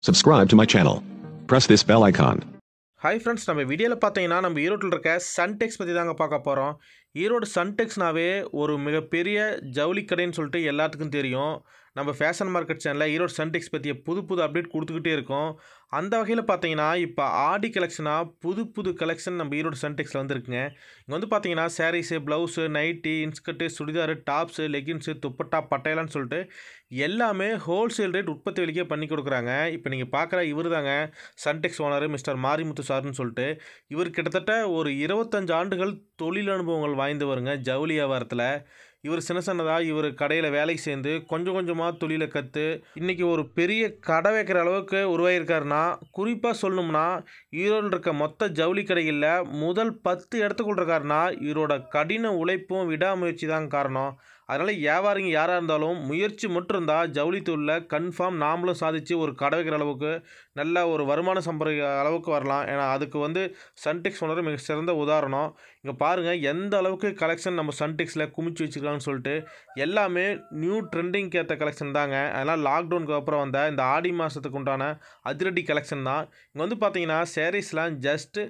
Subscribe to my channel. Press this bell icon. Hi friends, நம்ம வீடியோல பார்த்தீங்கன்னா நம்ம ஈரோட்டில் இருக்க சன்டெக்ஸ் பற்றி தாங்க பார்க்க போகிறோம். ஈரோடு சன்டெக்ஸ்னாவே ஒரு மிகப்பெரிய ஜவுளி கடைன்னு சொல்லிட்டு எல்லாத்துக்கும் தெரியும். நம்ம ஃபேஷன் மார்க்கெட் சேனலில் ஈரோடு சன்டெக்ஸ் பற்றிய புது அப்டேட் கொடுத்துக்கிட்டே இருக்கோம். அந்த வகையில் பார்த்தீங்கன்னா இப்போ ஆடி கலெக்ஷனாக புது கலெக்ஷன் நம்ம ஈரோடு சன்டெக்ஸில் வந்துருக்குங்க. இங்கே வந்து பார்த்தீங்கன்னா saris, blouse, nighty, inskirt, churidar, tops, leggings, dupatta, பட்டையலான்னு சொல்லிட்டு எல்லாமே ஹோல்சேல் ரேட் உற்பத்தி விலைக்கே பண்ணி கொடுக்குறாங்க. இப்போ நீங்கள் பார்க்குற இவர் தாங்க சன்டெக்ஸ் ஓனர் மிஸ்டர் மாரிமுத்து சார்னு சொல்லிட்டு. இவர் கிட்டத்தட்ட ஒரு 25 ஆண்டுகள் தொழில் அனுபவங்கள் வாய்ந்தவருங்க ஜவுளி வியாபாரத்தில். இவர் சின்னதாக இவர் கடையில் வேலைக்கு சேர்ந்து கொஞ்சமாக தொழிலை கற்று இன்றைக்கி ஒரு பெரிய கடை வைக்கிற அளவுக்கு உருவாகியிருக்காருன்னா, குறிப்பாக சொல்லணும்னா ஈரோடு இருக்க மொத்த ஜவுளி கடைகளில் முதல் 10 இடத்துக்குள்ள இருக்காருன்னா இவரோட கடின உழைப்பும் விடாமுயற்சி தான் காரணம். அதனால் வியாபாரிங்க யாராக இருந்தாலும் முயற்சி மட்டும் இருந்தால் ஜவுளி தொழிலில் கன்ஃபார்ம் நாமளும் சாதித்து ஒரு கடை வைக்கிற அளவுக்கு நல்ல ஒரு வருமானம் சம்பாதிக்கிற அளவுக்கு வரலாம். ஏன்னா அதுக்கு வந்து சன்டெக்ஸ் ஓனர் மிக சிறந்த உதாரணம். இங்கே பாருங்கள் எந்த அளவுக்கு கலெக்ஷன் நம்ம சன்டெக்ஸில் குமிச்சு வச்சுருக்காங்கன்னு சொல்லிட்டு. எல்லாமே நியூ ட்ரெண்டிங்க்கு ஏற்ற கலெக்ஷன் தாங்க. அதனால் லாக்டவுனுக்கு அப்புறம் வந்த இந்த ஆடி மாதத்துக்கு உண்டான அதிரடி கலெக்ஷன் தான். இங்கே வந்து பார்த்தீங்கன்னா சாரீஸ்லாம் ஜஸ்ட்டு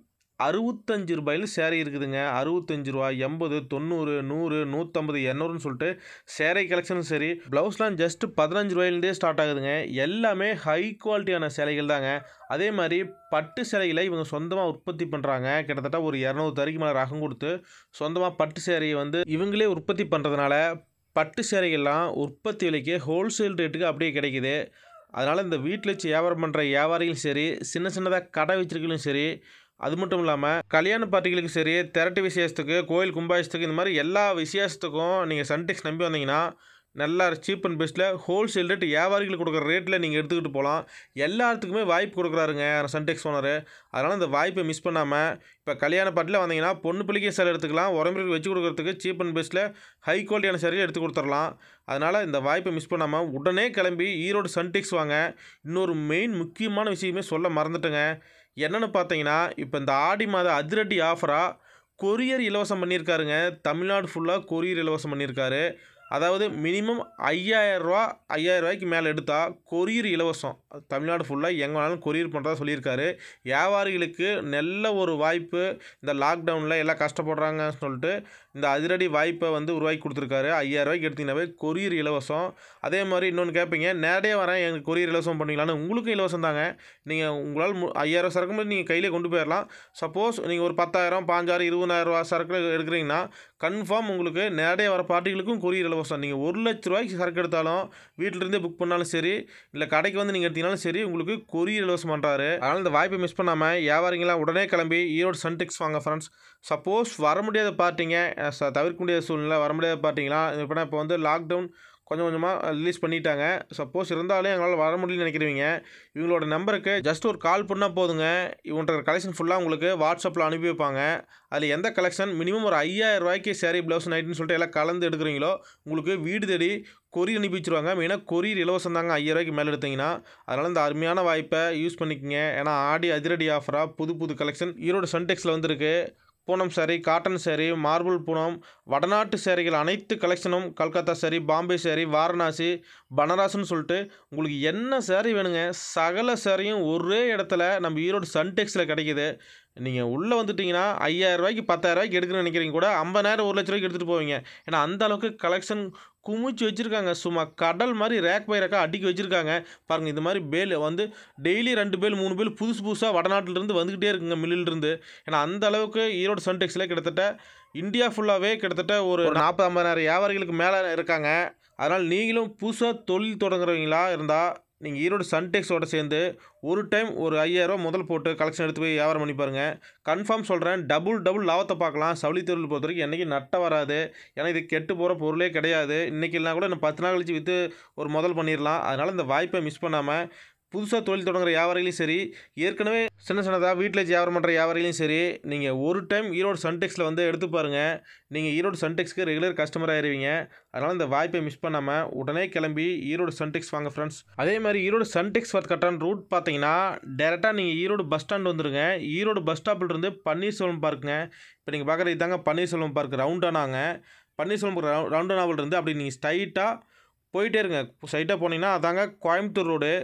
65 ரூபாயில் சேரீ இருக்குதுங்க. 65 ரூபா, 80, 90, 100, 150, 200ன்னு சொல்லிட்டு சேரீ கலெக்ஷனும் சரி, ப்ளவுஸ்லாம் ஜஸ்ட்டு 15 ரூபாயிலேருந்தே ஸ்டார்ட் ஆகுதுங்க. எல்லாமே ஹை குவாலிட்டியான சேலைகள் தாங்க. அதே மாதிரி பட்டு சேலைகளை இவங்க சொந்தமாக உற்பத்தி பண்ணுறாங்க. கிட்டத்தட்ட ஒரு 200 தறிக்கு மேலே ரகம் கொடுத்து சொந்தமாக பட்டு சேலையை வந்து இவங்களே உற்பத்தி பண்ணுறதுனால பட்டு சேலைகள்லாம் உற்பத்தி விலைக்கு ஹோல்சேல் ரேட்டுக்கு அப்படியே கிடைக்குது. அதனால் இந்த வீட்டில் வச்சு வியாபாரம் பண்ணுற வியாபாரிகளும் சரி, சின்னதாக கடை வச்சிருக்கலும் சரி, அது மட்டும் இல்லாமல் கல்யாண பார்ட்டிகளுக்கு சரி, திரட்டு விசேஷத்துக்கு, கோயில் கும்பாபிஷேகத்துக்கு, இந்த மாதிரி எல்லா விசேஷத்துக்கும் நீங்கள் சன்டெக்ஸ் நம்பி வந்தீங்கன்னா நல்லா சீப் அண்ட் பெஸ்ட்டில் ஹோல்சேல் ரேட் வியாபாரிகளுக்கு கொடுக்குற ரேட்டில் நீங்கள் எடுத்துக்கிட்டு போகலாம். எல்லாத்துக்குமே வாய்ப்பு கொடுக்குறாருங்க சன்டெக்ஸ் ஓனர். அதனால் இந்த வாய்ப்பை மிஸ் பண்ணாமல் இப்போ கல்யாண பார்ட்டியில் வந்தீங்கன்னா பொண்ணு பிள்ளைக்கே சேலை எடுத்துக்கலாம். உறமுறைக்கு வச்சு கொடுக்குறதுக்கு சீப் அண்ட் பெஸ்ட்டில் ஹை குவாலிட்டியான சேலையை எடுத்து கொடுத்துடலாம். அதனால் இந்த வாய்ப்பை மிஸ் பண்ணாமல் உடனே கிளம்பி ஈரோடு சன்டெக்ஸ் வாங்க. இன்னொரு மெயின் முக்கியமான விஷயமே சொல்ல மறந்துட்டேங்க. என்னென்னு பார்த்தீங்கன்னா இப்போ இந்த ஆடி மாத அதிரடி ஆஃபராக கொரியர் இலவசம் பண்ணியிருக்காருங்க. தமிழ்நாடு ஃபுல்லாக கொரியர் இலவசம் பண்ணியிருக்காரு. அதாவது மினிமம் 5000 ரூபாய்க்கு மேலே எடுத்தால் கொரியர் இலவசம். தமிழ்நாடு ஃபுல்லாக எங்கே வேணாலும் கொரியர் பண்ணுறதா சொல்லியிருக்காரு. வியாபாரிகளுக்கு நல்ல ஒரு வாய்ப்பு. இந்த லாக்டவுனில் எல்லாம் கஷ்டப்படுறாங்கன்னு சொல்லிட்டு இந்த அதிரடி வாய்ப்பை வந்து உருவாக்கி கொடுத்துருக்காரு. 5000 ரூபாய்க்கு எடுத்தீங்கன்னாவே கொரியர் இலவசம். அதே மாதிரி இன்னொன்று கேட்பீங்க, நேரடியாக வரேன் எனக்கு கொரியர் இலவசம் பண்ணிக்கலான்னு. உங்களுக்கும் இலவசம் தாங்க. நீங்கள் உங்களால் 5000 சரக்கு நீங்கள் கையிலே கொண்டு போயிடலாம். சப்போஸ் நீங்கள் ஒரு 10,000, 15,000, 20,000 ரூபா சரக்கு எடுக்கிறீங்கன்னா கன்ஃபார்ம் உங்களுக்கு நேரடியாக வர பார்ட்டிகளுக்கும் கொரியர் இலவசம். நீங்கள் 1,00,000 ரூபாய்க்கு சரக்கு எடுத்தாலும் வீட்டிலிருந்தே புக் பண்ணாலும் சரி, இல்லை கடைக்கு வந்து நீங்கள் எடுத்தீங்கனாலும் சரி, உங்களுக்கு கொரியர் இலவசம் பண்ணுறாரு. அதனால் இந்த வாய்ப்பை மிஸ் பண்ணாமல் வியாபாரிங்களாம் உடனே கிளம்பி ஈரோடு சன்டெக்ஸ் வாங்க ஃப்ரெண்ட்ஸ். சப்போஸ் வர முடியாத பார்ட்டிங்க, தவிர்க்க முடியாத சூழ்நிலை வர முடியாத பார்ட்டிங்களாம் இப்போ வந்து லாக்டவுன் கொஞ்சமாக ரிலீஸ் பண்ணிட்டாங்க. சப்போஸ் இருந்தாலும் எங்களால் வர முடியலன்னு நினைக்கிறவங்க இவங்களோட நம்பருக்கு ஜஸ்ட் ஒரு கால் பண்ணால் போதுங்க. இவங்களோட கலெக்ஷன் ஃபுல்லாக உங்களுக்கு வாட்ஸ்அப்பில் அனுப்பி வைப்பாங்க. அதில் எந்த கலெக்ஷன் மினிமம் ஒரு 5000 ரூபாய்க்கு சேரீ, ப்ளவுஸ், நைட்டுன்னு சொல்லிட்டு எல்லாம் கலந்து எடுக்கிறீங்களோ உங்களுக்கு வீடு தேடி கொரியர் அனுப்பி வச்சுருவாங்க. மெயினாக கொரியர் இலவசம் தாங்க 5000 ரூபாய்க்கு மேலே எடுத்தீங்கன்னா. அதனால் இந்த அருமையான வாய்ப்பை யூஸ் பண்ணிக்கோங்க. ஏன்னா ஆடி அதிரடி ஆஃபராக புது கலெக்ஷன் ஈரோடு சன்டெக்ஸில் வந்திருக்கு. பூனம் சாரீ, காட்டன் சாரீ, மார்பிள் பூனம், வடநாட்டு சேரீகள் அனைத்து கலெக்ஷனும், கல்கத்தா சாரீ, பாம்பே சாரீ, வாரணாசி, பனாரஸ்ன்னு சொல்லிட்டு உங்களுக்கு என்ன சாரீ வேணுங்க சகல சாரியும் ஒரே இடத்துல நம்ம ஈரோடு சன்டெக்ஸில் கிடைக்கிது. நீங்கள் உள்ளே வந்துட்டிங்கன்னா 5000 ரூபாய்க்கு 10,000 ரூபாய்க்கு எடுக்கணும்னு நினைக்கிறீங்க கூட 50,000, 1,00,000 ரூபாய்க்கு எடுத்துகிட்டு போவீங்க. ஏன்னா அந்த அளவுக்கு கலெக்ஷன் குமிச்சு வச்சுருக்காங்க. சும்மா கடல் மாதிரி ரேக் பை ரேக்காக அடுக்கி வச்சுருக்காங்க. பாருங்கள் இந்த மாதிரி பேல் வந்து டெய்லி 2 பேல் 3 பேல் புதுசாக வடநாட்டிலிருந்து வந்துக்கிட்டே இருக்குங்க மில்லிலிருந்து. ஏன்னா அந்த அளவுக்கு ஈரோடு சன்டெக்ஸில் கிட்டத்தட்ட இந்தியா ஃபுல்லாகவே கிட்டத்தட்ட ஒரு 40-50,000 வியாபாரிகளுக்கு மேலே இருக்காங்க. அதனால் நீங்களும் புதுசாக தொழில் தொடங்குறவங்களா இருந்தால் நீங்கள் ஈரோடு சன்டெக்ஸோடு சேர்ந்து ஒரு டைம் ஒரு 5000 ரூபா முதல் போட்டு கலெக்ஷன் எடுத்து போய் வியாபாரம் பண்ணி பாருங்கள். கன்ஃபார்ம் சொல்கிறேன், டபுள் லாபத்தை பார்க்கலாம். சவுளி தொழில் பொறுத்த வரைக்கும் என்றைக்கும் நட்டம் வராது. ஏன்னா இது கெட்டு போகிற பொருளே கிடையாது. இன்றைக்கி இல்லைனா கூட இன்னும் 10 நாள் கழிச்சு விற்று ஒரு முதல் பண்ணிடலாம். அதனால் இந்த வாய்ப்பை மிஸ் பண்ணாமல் புதுசாக தொழில் தொடங்குற வியாபாரிகளையும் சரி, ஏற்கனவே சின்னதாக வீட்டில் வச்சு வியாபாரம் பண்ணுற வியாபாரிகளையும் சரி, நீங்கள் ஒரு டைம் ஈரோடு சன்டெக்ஸில் வந்து எடுத்து பாருங்கள். நீங்கள் ஈரோடு சன்டெக்ஸ்க்கு ரெகுலர் கஸ்டமர் ஆயிருவீங்க. அதனால் இந்த வாய்ப்பை மிஸ் பண்ணாமல் உடனே கிளம்பி ஈரோடு சன்டெக்ஸ் வாங்க ஃப்ரெண்ட்ஸ். அதே மாதிரி ஈரோடு சன்டெக்ஸ் கரெக்டான ரூட் பார்த்தீங்கன்னா டேரெக்டாக நீங்கள் ஈரோடு பஸ் ஸ்டாண்ட் வந்துடுங்க. ஈரோடு பஸ் ஸ்டாப்பிலிருந்து பன்னீர்செல்வம் பார்க்குங்க. இப்போ நீங்கள் பார்க்குறது இதாங்க பன்னீர்செல்வம் பார்க் ரவுண்டானாங்க. பன்னீர்செல்வம் ரவுண்டானாவில் இருந்து அப்படி நீங்கள் ஸ்ட்ரைட்டாக போயிட்டே இருங்க. ஸ்ட்ரைட்டாக போனீங்கன்னா அதாங்க கோயம்புத்தூர் ரோடு.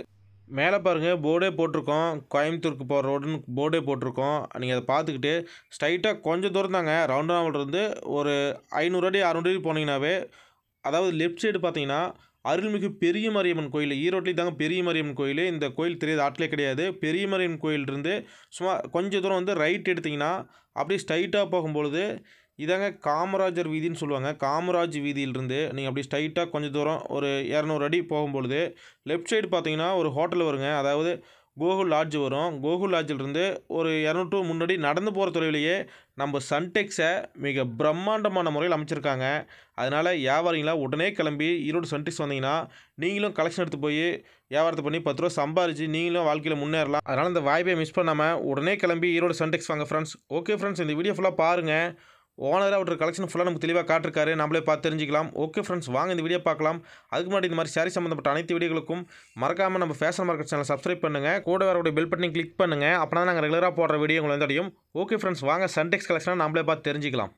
மேலே பாருங்கள் போர்டே போட்டிருக்கோம், கோயம்புத்தூருக்கு போகிற ரோடுன்னு போர்டே போட்டிருக்கோம். நீங்கள் அதை பார்த்துக்கிட்டு ஸ்ட்ரைட்டாக கொஞ்சம் தூரம் தாங்க, ரவுண்டானாவிலிருந்து ஒரு 500 அடி 600 அடி போனீங்கன்னாவே, அதாவது லெஃப்ட் சைடு பார்த்தீங்கன்னா அருள்மிகு பெரிய மாரியம்மன் கோயில், ஈரோட்லேயும் தாங்க பெரிய மாரியம்மன் கோயில். இந்த கோயில் தெரியாத ஆட்களே கிடையாது. பெரிய மாரியம்மன் கோயிலிருந்து சும்மா கொஞ்சம் தூரம் வந்து ரைட் எடுத்திங்கன்னா அப்படியே ஸ்ட்ரைட்டாக போகும்பொழுது இதாங்க காமராஜர் வீதின்னு சொல்லுவாங்க. காமராஜ் வீதியிலிருந்து நீங்கள் அப்படி ஸ்ட்ரைட்டாக கொஞ்சம் தூரம் ஒரு 200 அடி போகும்பொழுது லெஃப்ட் சைடு பார்த்தீங்கன்னா ஒரு ஹோட்டல் வருங்க. அதாவது கோகுல் லாட்ஜ் வரும். கோகுல் லாட்ஜிலிருந்து ஒரு 200 to 300 அடி நடந்து போகிற தொலைவிலேயே நம்ம சன்டெக்ஸை மிக பிரம்மாண்டமான முறையில் அமைச்சிருக்காங்க. அதனால் வியாபாரிங்களா உடனே கிளம்பி ஈரோடு சன்டெக்ஸ் வந்தீங்கன்னா நீங்களும் கலெக்ஷன் எடுத்து போய் வியாபாரத்தை பண்ணி 10 ரூபா சம்பாரிச்சு நீங்களும் வாழ்க்கையில் முன்னேறலாம். அதனால் இந்த வாய்ப்பை மிஸ் பண்ணாமல் உடனே கிளம்பி ஈரோடு சன்டெக்ஸ் வாங்க ஃப்ரெண்ட்ஸ். ஓகே ஃப்ரெண்ட்ஸ், இந்த வீடியோ ஃபுல்லாக பாருங்கள். ஓனராக அவரோட கலெக்ஷன் ஃபுல்லாக நமக்கு தெளிவாக காட்டிருக்காரு, நம்மளே பார்த்து தெரிஞ்சிக்கலாம். ஓகே ஃப்ரெண்ட்ஸ், வாங்க இந்த வீடியோ பார்க்கலாம். அதுக்கு முன்னாடி இந்த மாதிரி சாரி சம்மந்தப்பட்ட அனைத்து வீடியோகளுக்கும் மறக்காமல் நம்ம ஃபேஷன் மார்க்கெட் சேனல் சப்ஸ்கிரைப் பண்ணுங்கள், கூட வரக்கூடிய பெல் பட்டனை கிளிக் பண்ணுங்கள். அப்போ நாங்கள் ரெகுலராக போடுற வீடியோ உங்களை அடையும். ஓகே ஃப்ரெண்ட்ஸ், வாங்க சன்டெக்ஸ் கலெக்ஷனாக நம்மளே பார்த்து தெரிஞ்சிக்கலாம்.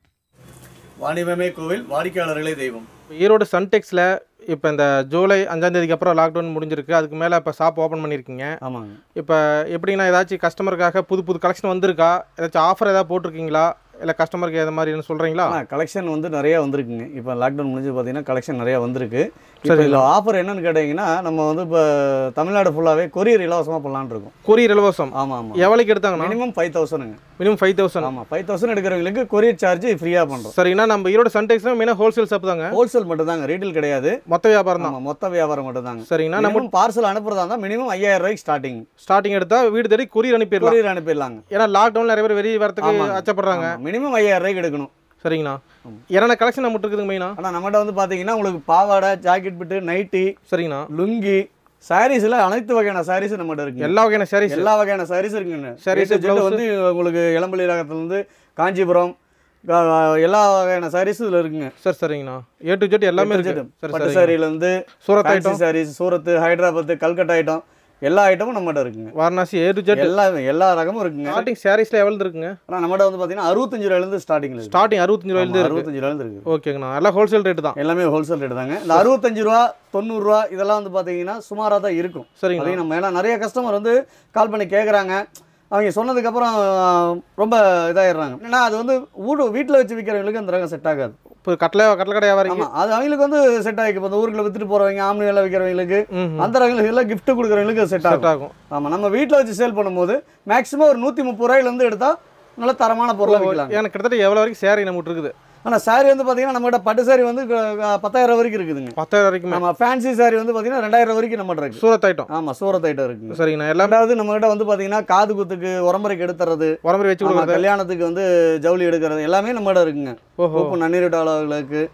வாணிபமே கோவில், வாடிக்கையாளர்களே தெய்வம். ஈரோடு சன்டெக்ஸில் இப்போ இந்த ஜூலை 5ஆம் தேதிக்கு அப்புறம் லாக்டவுன் முடிஞ்சிருக்கு. அதுக்கு மேலே இப்போ ஷாப் ஓப்பன் பண்ணியிருக்கீங்க. ஆமாங்க. இப்போ எப்படின்னா ஏதாச்சும் கஸ்டமருக்காக புது கலெக்ஷன் வந்திருக்கா, ஏதாச்சும் ஆஃபர் ஏதாவது போட்டிருக்கீங்களா, இல்லை கஸ்டமருக்கு எது மாதிரி சொல்கிறீங்களா? கலெக்ஷன் வந்து நிறையா வந்திருக்குங்க. இப்போ லாக்டவுன் முடிஞ்சு பார்த்தீங்கன்னா கலெக்ஷன் நிறையா வந்திருக்கு. இப்போ இதில் ஆஃபர் என்னன்னு கேட்டிங்கன்னா, நம்ம வந்து இப்போ தமிழ்நாடு ஃபுல்லாகவே கொரியர் இலவசமாக பண்ணலான்னு இருக்கோம். கொரியர் இலவசம்? ஆமாம் ஆமாம். எவ்வளோக்கு எடுத்தாங்க? மினிமம் 5000ங்க. மினிமம் 5000? ஆமாம், 5000 எடுக்கிறவங்களுக்கு கொரியர் சார்ஜ் ஃப்ரீயாக பண்ணுறோம். சரிங்கன்னா நம்ம ஈரோடு சன்டெக்ஸ்னா மெயினாக ஹோல்சேல் ஷாப் தாங்க? ஹோல்சேல் மட்டும் தாங்க, ரீட்டெயில் கிடையாது. மொத்த வியாபாரம் தான்? மொத்த வியாபாரம் மட்டும் தாங்க. சரிங்கன்னா நம்ம பார்சல் அனுப்புறதா இருந்தால் மினிமம் 5000 ரூபாய்க்கு ஸ்டார்டிங் எடுத்தால் வீடு தேடி கொரியர் அனுப்பிடலாங்க. ஏன்னா லாக்டவுன் நிறைய பேர் வெளியே வரத்துக்கு அச்சப்படுறாங்க. மினிமம் 5000 ரூபாய்க்கு எடுக்கணும். சரிங்கண்ணா. என்னென்ன கலெக்ஷன் நம்மகிட்ட இருக்குதுங்க மெயினா? ஆனால் நம்மகிட்ட வந்து பார்த்தீங்கன்னா உங்களுக்கு பாவாடை, ஜாக்கெட் பிட்டு, நைட்டி, சரிங்கண்ணா, லுங்கி, சாரீஸ்ல அனைத்து வகையான சாரீஸ் நம்மகிட்ட இருக்கு. எல்லா வகையான சாரீஸ் இருக்குங்க. சாரீஸ் வந்து உங்களுக்கு இளம்பள்ளி ரகத்துலேருந்து காஞ்சிபுரம் எல்லா வகையான சாரீஸ் இதில் இருக்குங்க. சரி சரிங்கண்ணா. A to Z எல்லாமே இருக்கு. பட்டு சாரியிலேருந்து சூரத் ஐட்டம், சாரீஸ் சூரத்து, ஹைதராபாத், கல்கட்டா ஐட்டம் எல்லா ஐட்டமும் நம்மகிட்ட இருக்குங்க. வாரணாசி A to Z எல்லா ரகமும் இருக்குங்க. ஸ்டார்டிங் சாரீஸ்ல எவ்வளவு இருக்குங்க? ஆனால் நம்மகிட்ட வந்து பார்த்தீங்கன்னா 65 ரூபாயிலிருந்து ஸ்டார்டிங் 65 ரூபாயிலிருந்து இருக்கு. ஓகேங்கண்ணா. எல்லாம் ஹோல்சேல் ரேட்டு தான்? எல்லாமே ஹோல்சேல் ரேட்டு தாங்க. இந்த 65 ரூபா 90 ரூபா இதெல்லாம் வந்து பார்த்தீங்கன்னா சுமாராக தான் இருக்கும். சரிங்க. நம்ம ஏன்னா நிறைய கஸ்டமர் வந்து கால் பண்ணி கேட்குறாங்க. அவங்க சொன்னதுக்கப்புறம் ரொம்ப இதாகிடுறாங்க. ஏன்னா அது வந்து வீட்டில் வச்சு விற்கிறவங்களுக்கு அந்த ரகம் செட் ஆகாது. இப்போ கட்டளை கடை வியாபாரம் அது அவங்களுக்கு வந்து செட் ஆகிக்கும். இப்போ இந்த ஊருக்குள்ள வித்துட்டு போகிறவங்க, ஆம்னி எல்லாம் விற்கிறவங்களுக்கு, அந்த ரகங்களுக்கு எல்லாம் கிஃப்ட் கொடுக்குறவங்களுக்கு செட் ஆகும். ஆமாம், நம்ம வீட்டில் வச்சு சேல் பண்ணும்போது மேக்ஸிமம் ஒரு 130 ரூபாயிலேருந்து எடுத்தால் நல்ல தரமான பொருளாக விற்கலாம். எனக்கு கிட்டத்தட்ட எவ்வளோ வரைக்கும் சேரீ நம்மகிட்ட இருக்குது? ஆனால் சாரி வந்து பார்த்தீங்கன்னா நம்மகிட்ட பட்டு சாரி வந்து 10,000 வரைக்கும் இருக்குதுங்க. 10,000 வரைக்கும்? நம்ம ஃபேன்சி சாரி வந்து பார்த்தீங்கன்னா 2000 வரைக்கும் நம்மகிட்ட இருக்குது. சூரத் ஐட்டம்? ஆமாம், சூரத் ஐட்டம் இருக்குது. சரிங்கண்ணா. எல்லாமே நம்மகிட்ட வந்து பார்த்தீங்கன்னா காது குத்துக்கு, உரம்பரைக்கு எடுத்துறது, உரம்பரை வச்சு கொடுக்குறது, கல்யாணத்துக்கு வந்து ஜவுளி எடுக்கிறது எல்லாமே நம்மகிட்ட இருக்குங்க. ஓஹோ. நன்னீரிட்டாளர்களுக்கு,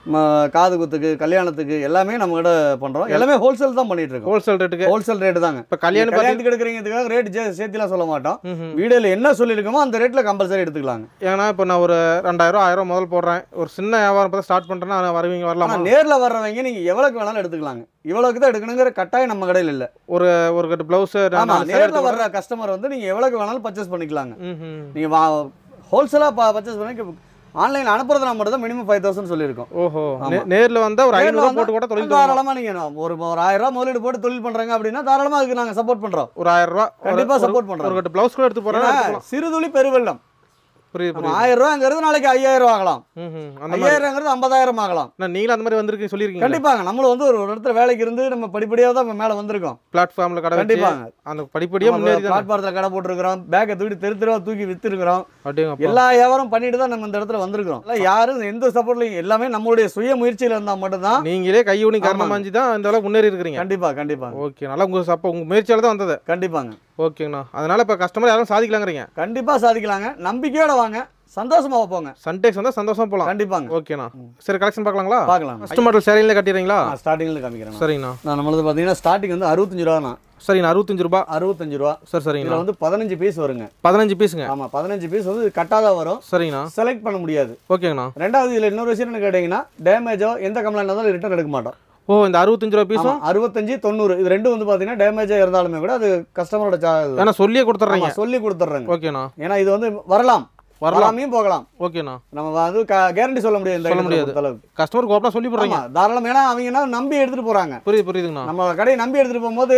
காது குத்துக்கு, கல்யாணத்துக்கு எல்லாமே நம்ம கிட்ட பண்றோம். எல்லாமே ஹோல்சேல் தான் பண்ணிட்டு இருக்கோம். ஹோல்சேல் ரேட்டு தாங்க. இப்போ கல்யாணத்துக்கு எடுக்கிறீங்கிறதுக்காக ரேட் சேர்த்துலாம் சொல்ல மாட்டோம். வீடியோல என்ன சொல்லியிருக்கோமோ அந்த ரேட்ல கம்பல்சரி எடுத்துக்கலாங்க. ஏன்னா இப்போ நான் ஒரு 2000 1000 முதல் போடுறேன், ஒரு சின்ன வியாபாரம் ஸ்டார்ட் பண்றேன்னா வருவீங்க, வரலாம். நேரில் வர்றவங்க நீங்க எவ்வளவுக்கு வேணாலும் எடுத்துக்கலாங்க. இவ்வளவுக்கு தான் எடுக்கணுங்கிற கட்டாயம் நம்ம கடையில் இல்லை. ஒரு கட்டு பிளவுஸ் நேரில் வர்ற கஸ்டமர் வந்து நீங்க எவ்வளவுக்கு வேணாலும் பர்ச்சேஸ் பண்ணிக்கலாங்க. நீங்க ஹோல்சேலா பர்ச்சேஸ் பண்ணி ஆன்லைன் அனுப்புறதுனா மட்டும் தான் மினிமம் 5000 சொல்லியிருக்கோம். ஓஹோ. நேரில் வந்தால் ஒரு 500 போட்டு கூட தொழில் தாராளமாக நீங்கள் ஒரு 1000 ரூபா முதலீடு போட்டு தொழில் பண்ணுறாங்க அப்படின்னா தாராளமாக அதுக்கு நாங்கள் சப்போர்ட் பண்ணுறோம். ஒரு 1000 ரூபா கண்டிப்பாக சப்போர்ட் பண்ணுறோம். ஒரு ப்ளவுஸ் கூட எடுத்து போகிறோம். சிறுதுளி பெருவெள்ளம். புரியுது. 1000 ரூபாங்கிறது நாளைக்கு 5000 ஆகலாம். 5000ங்கிறது 50,000 ஆகலாம். நீங்களும் அந்த மாதிரி வந்திருக்கீங்க சொல்லியிருக்கீங்க. கண்டிப்பாங்க. நம்மளும் வந்து ஒரு இடத்துல வேலைக்கு இருந்து நம்ம படிப்படியாக தான் மேலே வந்திருக்கோம். பிளாட்ஃபார்ம்ல கடை கண்டிப்பாங்க. அந்த படிப்படியாக முன்னேறி பிளாட்ஃபார்ம்ல கடை போட்டுருக்கிறோம். பேக்கை தெருவா தூக்கி வித்துருக்கிறோம். எல்லா வியாபாரம் பண்ணிட்டு தான் நம்ம இந்த இடத்துல வந்திருக்கிறோம். யாரும் எந்த சப்போர்ட்லையும் எல்லாமே நம்மளுடைய சுய முயற்சியில இருந்தால் மட்டும்தான். நீங்களே கையூனி காரணமாஞ்சி தான் இந்த அளவுக்கு முன்னேறி இருக்கிறீங்க. கண்டிப்பா. ஓகே, நல்லா உங்க முயற்சியால தான் வந்தது. கண்டிப்பாங்க. ஓகேங்கண்ணா. அதனால இப்போ கஸ்டமர் யாரும் சாதிக்கலாங்கிறீங்க? கண்டிப்பாக சாதிக்கலாங்க. நம்பிக்கையோட வாங்க, சந்தோஷமா போங்க. சன்டெக்ஸ் வந்தால் சந்தோஷமா போகலாம். கண்டிப்பாங்க. ஓகேண்ணா. சரி, கலெக்ஷன் பார்க்கலாங்களா? பார்க்கலாம். ஃபர்ஸ்ட் மாடல் சேரீல கட்டிடுறீங்களா? ஸ்டார்டிங்ல காமிக்கிறேன். சரிங்கண்ணா. நான் நம்மளது பார்த்தீங்கன்னா ஸ்டார்டிங் வந்து 65 ரூபாண்ணா. சரிண்ணா. 65 ரூபா. 65 ரூபா. சரிங்க. இதில் வந்து 15 பீஸ் வருங்க. 15 பீஸுங்க? ஆமாம், 15 பீஸ் வந்து கட்டாதான் வரும். சரிங்கண்ணா. செலக்ட் பண்ண முடியாது. ஓகேங்கண்ணா. ரெண்டாவது இதில் இன்னொரு விஷயம் என்ன கேட்டிங்கன்னா, டேமேஜோ எந்த கம்ப்ளைண்ட் இருந்தாலும் ரிட்டர்ன் எடுக்க மாட்டோம். ஓ, இந்த 65 ரூபா பீஸும் 65 90 இது ரெண்டும் வந்து பார்த்தீங்கன்னா டேமேஜாக இருந்தாலுமே கூட அது கஸ்டமரோட ஏன்னா சொல்லியே கொடுத்துட்றாங்க. ஓகேண்ணா. ஏன்னா இது வந்து வரலாமையும் போகலாம். ஓகேண்ணா. நம்ம வந்து கேரண்டி சொல்ல முடியாது. கஸ்டமருக்கு ஓப்பனாக சொல்லி போடுறாங்க தாராளம். ஏன்னா அவங்க நம்பி எடுத்துட்டு போறாங்க. புரியுதுங்கண்ணா. நம்ம கடையை நம்பி எடுத்துட்டு போகும்போது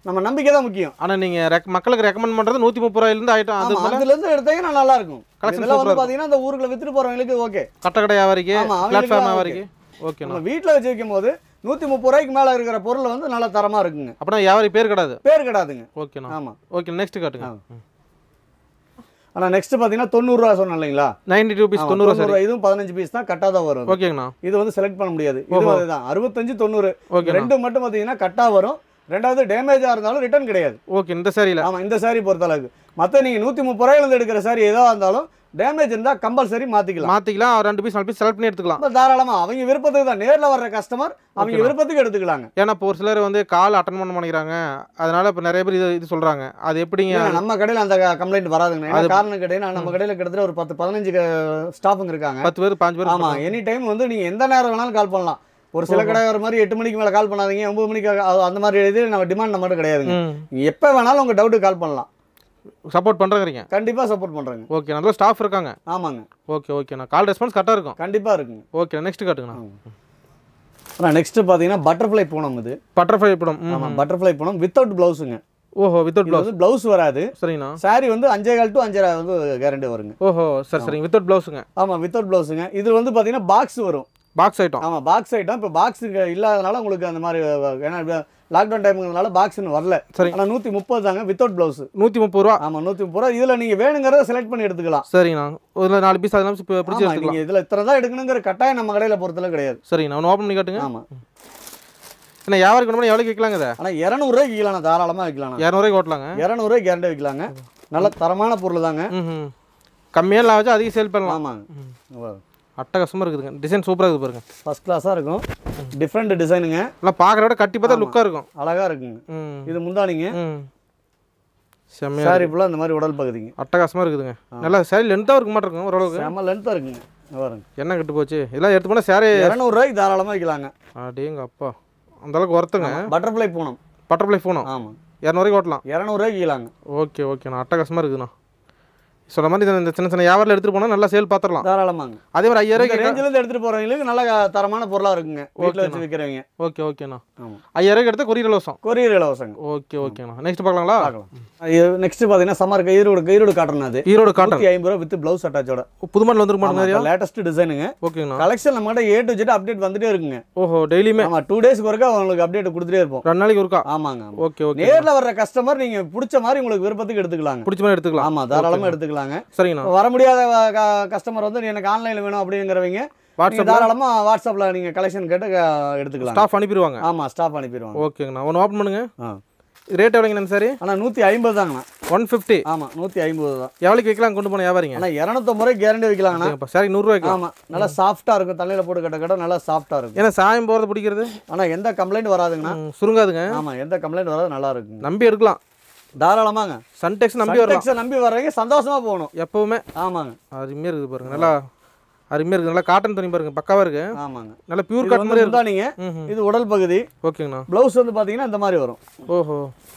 நம்ம நம்பிக்கை தான் முக்கியம். ஆனால் நீங்கள் மக்களுக்கு ரெக்கமெண்ட் பண்ணுறது 130 ரூபாயிலேருந்து ஐட்டம் அதுலேருந்து எடுத்தீங்கன்னா நல்லா இருக்கும். கலெக்ஷன் வந்து பார்த்தீங்கன்னா இந்த ஊருக்குள்ள வித்துட்டு போகிறவங்களுக்கு ஓகே, கட்டக்கடை வியாபாரிக்கு, பிளாட்ஃபார்ம் வியாபாரிக்கு ஓகே. நம்ம வீட்டில் வச்சு வைக்கும் போது 130 ரூபாய்க்கு மேலே இருக்கிற பொருள் வந்து நல்லா தரமாக இருக்குங்க. அப்படின்னா வியாபாரி பேர் கிடையாதுங்க. ஓகேண்ணா. ஆமாம் ஓகே. நெக்ஸ்ட் காட்டுங்க. ஆனால் நெக்ஸ்ட் பார்த்தீங்கன்னா 90 ரூபா சொன்னேன் இல்லைங்களா, 90 ரூபீஸ் 90 ரூபா. இதுவும் 15 பீஸ் தான் கட்டாக தான் வரும். ஓகேங்கண்ணா. இது வந்து செலக்ட் பண்ண முடியாது. இது அதுதான் 65 90 ரெண்டு மட்டும் பார்த்தீங்கன்னா கட்டா வரும். ரெண்டாவது டேமேஜாக இருந்தாலும் ரிட்டர்ன் கிடையாது. ஓகே. இந்த சாரியில் ஆமாம், இந்த சாரி பொறுத்தளவுக்கு மற்ற நீங்கள் 130 ரூபாயிலேருந்து எடுக்கிற சாரி ஏதோ இருந்தாலும் டேமேஜ் இருந்தால் கம்பல்சரி மாற்றிக்கலாம். 2 பீஸ் 4 பீஸ் செலக்ட் பண்ணி எடுத்துக்கலாம் தாராளமாக. அவங்க விருப்பத்துக்கு தான், நேரில் வர்ற கஸ்டமர் அவங்க விருப்பத்துக்கு எடுத்துக்கலாங்க. ஏன்னா இப்போ ஒரு சிலர் வந்து கால் அட்டன் பண்ண மாட்டேங்கிறாங்க, அதனால இப்போ நிறைய பேர் இது சொல்கிறாங்க. அது எப்படிங்க? நம்ம கடையில் அந்த கம்ப்ளைண்ட் வராதுங்க. அது காரணம் கேட்டீங்கன்னா நம்ம கடையில் கிட்டத்தட்ட ஒரு 10-15 ஸ்டாஃபுங்க இருக்காங்க. 10 பேர் 5 பேர். ஆமாம், எனி டைம் வந்து நீங்கள் எந்த நேரம் வேணாலும் கால் பண்ணலாம். ஒரு சில கடை வர மாதிரி 8 மணிக்கு மேலே கால் பண்ணாதீங்க, 9 மணிக்கு அந்த மாதிரி இது நம்ம டிமாண்ட் மட்டும் கிடையாதுங்க. நீங்கள் எப்போ வேணாலும் உங்கள் டவுட்டு கால் பண்ணலாம். சப்போர்ட் பண்ணுறீங்க? கண்டிப்பாக சப்போர்ட் பண்ணுறேங்க. ஓகே. நல்ல ஸ்டாஃப் இருக்காங்க. ஆமாங்க. ஓகே ஓகேண்ணா. கால் ரெஸ்பான்ஸ் கரெக்டாக இருக்கும்? கண்டிப்பாக இருக்குங்க. ஓகே. நெக்ஸ்ட் காட்டுங்கண்ணா. ஆனால் நெக்ஸ்ட் பார்த்தீங்கன்னா பட்டர்ஃப்ளை பூனம். இது பட்டர்ஃப்ளை பூனம். ஆமாம், பட்டர்ஃப்ளை பூனம் வித்தவுட் ப்ளவுஸுங்க. ஓஹோ, வித்தவுட் ப்ளவுஸ். ப்ளவுஸ் வராது. சரிண்ணா. சாரி வந்து 5.25 to 5.5 வந்து கேரண்டி வருங்க. ஓஹோ, சரிங்க. வித்தவுட் ப்ளவுஸுங்க. ஆமாம், வித்தவுட் ப்ளவுஸுங்க. இது வந்து பார்த்தீங்கன்னா பாக்ஸ் வரும். Box item. ஆமாம், பாக்ஸ் ஐட்டம். இப்போ பாக்ஸ் இல்லாதனால உங்களுக்கு அந்த மாதிரி, ஏன்னா லாக்டவுன் டைமுங்கிறதுனால பாக்ஸ்னு வரல. சரி. ஆனால் 130 தாங்க வித்தவுட் ப்ளவுஸ். 130 ரூபா. ஆமாம், 130 ரூபா. இதில் நீங்கள் வேணுங்கிறத செலக்ட் பண்ணி எடுத்துக்கலாம். சரிண்ணா. ஒரு 4 பீஸ் அதெல்லாம் பிடிச்சி எடுத்துக்கலாம். நீங்கள் இதில் இத்தனை தான் எடுக்கணுங்கிற கட்டாயம் நம்ம கடையில் பொறுத்தளவு கிடையாது. சரிண்ணா. ஒன்று ஓப்பன் பண்ணி காட்டுங்க. ஆமாம். ஏன்னா வியாபாரம் கொண்டு எவ்வளோக்கு விற்கலாங்க இதை? ஆனால் 200 ரூபாய்க்கு விற்கலாம், தாராளமாக விற்கலாம். 200 ரூபாய்க்கு ஓட்டலாங்க. 200 ரூபாய்க்கு கேரண்டி விற்கலாங்க. நல்ல தரமான பொருள் தாங்க. கம்மியாக வச்சு அதிக சேல் பண்ணலாம். ஆமாங்க. அட்டகாசமாக இருக்குதுங்க. டிசைன் சூப்பராக இருக்குது பாருங்க. ஃபர்ஸ்ட் கிளாஸாக இருக்கும். டிஃப்ரெண்ட் டிசைனுங்க. நல்லா பார்க்குற விட கட்டி பார்த்தா லுக்காக இருக்கும். அழகாக இருக்குங்க. இது முந்தானிங்க. செம்மையாக சாரி ஃபுல்லாக இந்த மாதிரி உடல் பகுதிங்க. அட்டகாசமாக இருக்குதுங்க. நல்லா சாரி லென்த்தாக இருக்க மாட்டிருக்கும் ஓரளவுக்கு. செம்ம லென்த்தாக இருக்குங்க. பாருங்க என்ன கட்டு போச்சு இதெல்லாம் எடுத்து போனால் சாரி 200 ரூபாய்க்கு தாராளமாக விற்கலாங்க. அப்படிங்க அப்பா, அந்த அளவுக்கு ஒருத்தங்க. பட்டர்ஃப்ளை பூனம். பட்டர்ஃப்ளை பூனம். ஆமாம், 200 ரூபாய்க்கு ஓட்டலாம். 200 ரூபாய்க்கு விற்கலாங்க. ஓகே ஓகேண்ணா. அட்டகாசமாக இருக்குதுண்ணா. சொல்ற மாதிரி இந்த சின்ன சின்ன வியாபாரில் எடுத்துகிட்டு போனால் நல்லா சேல் பார்த்துடலாம். தாராளமாங்க. அதே மாதிரி 5000 ரூபாய்க்கு ரேஞ்சிலேருந்து எடுத்துகிட்டு போகிறவங்களுக்கு நல்ல தரமான பொருளாக இருக்குங்க. வீட்டில் வச்சு விற்கிறவங்க. ஓகே ஓகேண்ணா. 5000 ரூபாய்க்கு எடுத்து கொரியர் இலவசம். கொரியர் இலவசங்க. ஓகே ஓகேண்ணா. நெக்ஸ்ட் பார்க்கலாங்களா? பார்க்கலாம். நெக்ஸ்ட் பார்த்தீங்கன்னா சம்மர் ஈரோடு காட்டன். அது ஈரோடு காட்டன் 150 ரூபா வித் ப்ளவுஸ் அட்டாச்சோட. புது மாடல் வந்துருக்க மாட்டேங்க. லேட்டஸ்ட் டிசைனுங்க. ஓகேண்ணா. கலெக்ஷன் நம்மகிட்ட A to Z அப்டேட் வந்துட்டே இருக்குங்க. ஓஹோ, டெய்லியுமே? ஆமாம், 2 டேஸ்க்கு ஒருக்கா உங்களுக்கு அப்டேட் கொடுத்துட்டே இருப்போம். 2 நாளைக்கு ஒருக்கா? ஆமாங்க. Okay okay. நேரில் வர்ற கஸ்டமர் நீங்கள் பிடிச்ச மாதிரி உங்களுக்கு விருப்பத்துக்கு எடுத்துக்கலாங்க. பிடிச்ச மாதிரி எடுத்துக்கலாம். ஆமாம், தாராளமாக எடுத்துக்கலாங்க. சரிங்கண்ணா. வர முடியாத கஸ்டமர் வந்து எனக்கு ஆன்லைனில் வேணும் அப்படிங்கிறவங்க தாராளமாக வாட்ஸ்அப்பில் நீங்கள் கலெக்ஷன் கேட்டு எடுத்துக்கலாம். ஸ்டாஃப் அனுப்பிடுவாங்க. ஆமாம், ஸ்டாஃப் அனுப்பிடுவாங்க. ஓகேங்கண்ணா. ஒன்று ஓப்பன் பண்ணுங்க. ரேட் எவ்வளோங்கண்ணா சாரி? ஆனால் 150 தாங்கண்ணா. 150. ஆமாம், 150 தான். எவ்வளோக்கு விற்கலாம் கொண்டு போன வியாபாரிங்க? ஆனால் 250 ரூபாய்க்கு கேரண்டி விற்கலாங்கண்ணா. சாரி 100 ரூபாய்க்கு. ஆமாம், நல்லா சாஃப்ட்டாக இருக்கும். தண்ணியில் போட்டு கட்ட நல்லா சாஃப்ட்டாக இருக்கும். ஏன்னா சாயம் போகிறது பிடிக்கிறது. ஆனால் எந்த கம்ப்ளைண்ட் வராதுங்கண்ணா. சுருங்காதுங்க. ஆமாம், எந்த கம்ப்ளைண்ட் வராது. நல்லா இருக்குங்க. நம்பி எடுக்கலாம். தாராளமாங்க. சன்டெக்ஸ் நம்பி வர்றவங்க சந்தோஷமா போகணும் எப்பவுமே. ஆமாங்க. அருமையாக இருக்குது பாருங்க. நல்லா அருமையாக இருக்குது. நல்லா காட்டன் துணி பாருங்க, பக்காவாக இருக்கு. ஆமாங்க. நல்லா பியூர் காட்டன் மாதிரி இருந்தா நீங்க. இது உடல் பகுதி. ஓகேங்கண்ணா. ப்ளவுஸ் வந்து பார்த்தீங்கன்னா இந்த மாதிரி வரும். ஓஹோ,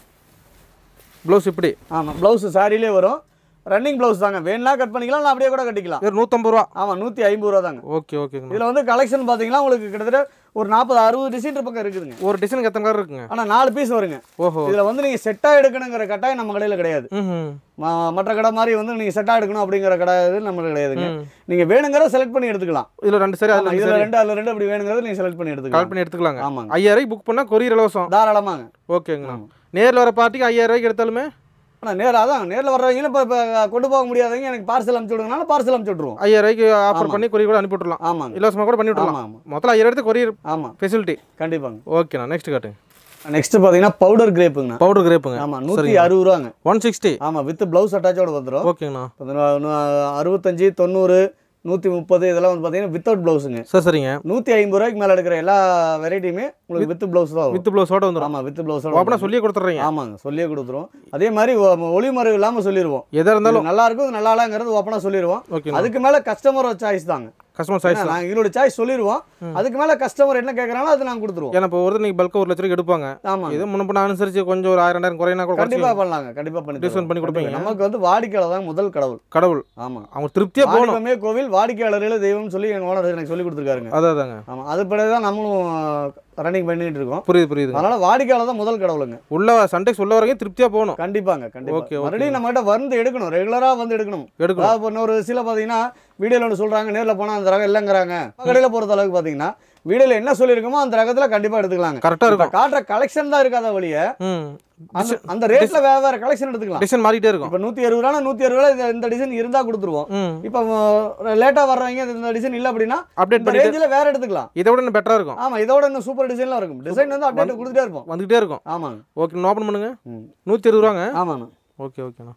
ப்ளவுஸ் இப்படி? ஆமாம், ப்ளவுஸ் சாரிலே வரும். ரன்னிங் ப்ளவுஸ் தாங்க. வேணா கட் பண்ணிக்கலாம், இல்லை அப்படியே கூட கட்டிக்கலாம். 150 ரூபா. ஆமாம், 150 ரூபா தாங்க. ஓகே ஓகேங்க. இதில் வந்து கலெக்ஷன் பார்த்தீங்கன்னா உங்களுக்கு கிட்டத்தட்ட ஒரு 40-60 டிசைன் பக்கம் இருக்குதுங்க. ஒரு டிசைனுக்கு எத்தனை கலர் இருக்குங்க? ஆனால் 4 பீஸ் வருங்க. ஓஹோ. இதில் வந்து நீங்கள் செட்டாக எடுக்கணுங்கிற கட்டாயம் நம்ம கடையில் கிடையாது. மற்ற கடை மாதிரி வந்து நீங்கள் செட்டாக எடுக்கணும் அப்படிங்கிற கடை நம்மளுக்கு கிடையாதுங்க. நீங்கள் வேணுங்கிறத செலக்ட் பண்ணி எடுத்துக்கலாம். இதில் 2 சரி, இதில் 2 அதில் 2 அப்படி வேணுங்கிறத நீங்கள் செலக்ட் பண்ணி எடுத்துக்கலாம். கால் பண்ணி எடுத்துக்கலாங்க. ஆமாங்க. 5000 ரூபாய்க்கு புக் பண்ணால் கொரியர் இலவசம். தாராளமாங்க. ஓகேங்கண்ணா. நேரில் வர பார்ட்டிக்கு 5000 ரூபாய்க்கு எடுத்தாலுமே? ஆனால் நேரில் வர்றவங்க இப்போ கொண்டு போக முடியாதவங்க எனக்கு பார்சல் அனுப்பிச்சு விடுங்கனால பார்சல் அனுப்பிச்சு விட்ருவோம். 5000 ரூபாய்க்கு ஆஃபர் பண்ணி கொரியர் கூட அனுப்பி விட்றலாம். ஆமாங்க. இலவசமாக கூட பண்ணி விட்றலாம். ஆமாம். மொத்தம் 5000 எடுத்து கொரியர். ஆமாம், ஃபெசிலிட்டி. கண்டிப்பாங்க. ஓகேண்ணா. நெக்ஸ்ட் காட்டுங்க. நெக்ஸ்ட் பார்த்தீங்கன்னா பவுடர் கிரேப்புங்க. பவுடர் கிரேப்புங்க. ஆமாம், 160 ரூபாங்க. 160. ஆமாம், வித் ப்ளவுஸ் அட்டாச்சோட வந்துடும். ஓகேங்கண்ணா. 65 90 130 இதெல்லாம் வந்து பார்த்தீங்கன்னா வித்தவுட் ப்ளவுஸுங்க. சரிங்க. 150 ரூபாய்க்கு மேலே எடுக்கிற எல்லா வெரைட்டியுமே உங்களுக்கு வித் ப்ளவுஸ் தான். வித் ப்ளவுஸோட வந்துடும். ஆமாம், வித் ப்ளவுஸோட. அப்படின்னா சொல்லியே கொடுத்துட்றீங்க? ஆமாங்க, சொல்லியே கொடுத்துருவோம். அதே மாதிரி ஒளிமறை இல்லாமல் சொல்லிடுவோம். எதாக இருந்தாலும் நல்லா இருக்கும் நல்லா இல்லைங்கிறது ஓப்பனாக சொல்லிடுவோம். ஓகே. அதுக்கு மேலே கஸ்டமரோட சாய்ஸ் தாங்க. கஸ்டமர் சாய்ஸ் தான். நாங்கள் எங்களோட சாய்ஸ் சொல்லிடுவோம். அதுக்கு மேலே கஸ்டமர் என்ன கேட்குறாங்களோ அதை நாங்கள் கொடுத்துருவோம். ஏன்னா இப்போ ஒருத்தர் நீங்கள் பல்காக 1 லட்ச ரூபாய்க்கு எடுப்பாங்க. ஆமாம், இது முன்னே அனுசரிச்சு கொஞ்சம் ஒரு 1000-2000 குறையினா கூட கண்டிப்பாக பண்ணலாங்க. கண்டிப்பாக பண்ணி டிஸ்கவுண்ட் பண்ணி கொடுப்பீங்க. நமக்கு வந்து வாடிக்கையாளர் தான் முதல் கடவுள். ஆமாம், அவங்க திருப்தியாக போகணுமே. கோவில் வாடிக்கையாளர்களே தெய்வம்னு சொல்லி எங்கள் ஓனர் எனக்கு சொல்லி கொடுத்துருக்காருங்க. அதாங்க. ஆமாம், அதுபடி தான் நம்மளும் ரன்னிங் பண்ணிட்டு இருக்கோம். புரியுது. அதனால வாடிக்கையாளர் தான் முதல் கடவுளுங்க. உள்ள சன்டெக்ஸ் உள்ள வரைக்கும் திருப்தியா போகணும். கண்டிப்பாங்க. மறுபடியும் நம்ம கிட்ட வந்து எடுக்கணும், ரெகுலரா வந்து எடுக்கணும். அதாவது ஒரு சில பாத்தீங்கன்னா வீடியோல ஒன்று சொல்றாங்க, நேரில் போனா அந்த ரகம் இல்லைங்கிறாங்க. கடையில் பொறுத்த அளவுக்கு பாத்தீங்கன்னா வீடியோல என்ன சொல்லிருக்கோமோ அந்த ரகத்துல கண்டிப்பா எடுத்துக்கலாம். கரெக்டா இருக்கும். காட்டுற கலெக்ஷன் தான் இருக்காத வழிய அந்த ரேட்ல வேற கலெக்ஷன் எடுத்துக்கலாம். டிசைன் மாறிட்டே இருக்கும். இப்ப 160 ரூபா 160 ரூபா இந்த டிசைன் இருந்தா கொடுத்துருவோம். இப்ப லேட்டா வர்றவங்க இந்த டிசைன் இல்ல அப்படின்னா அப்டேட் பண்ணி ரேஞ்சில வேற எடுத்துக்கலாம். இதோட இன்னும் பெட்டரா இருக்கும். ஆமா, இதோட இன்னும் சூப்பர் டிசைன்லாம் இருக்கும். டிசைன் வந்து அப்டேட் கொடுத்துட்டே இருப்போம், வந்துட்டே இருக்கும். ஆமாங்க. ஓகே, ஓபன் பண்ணுங்க. 160 ரூபாங்க. ஆமாங்க. ஓகேண்ணா.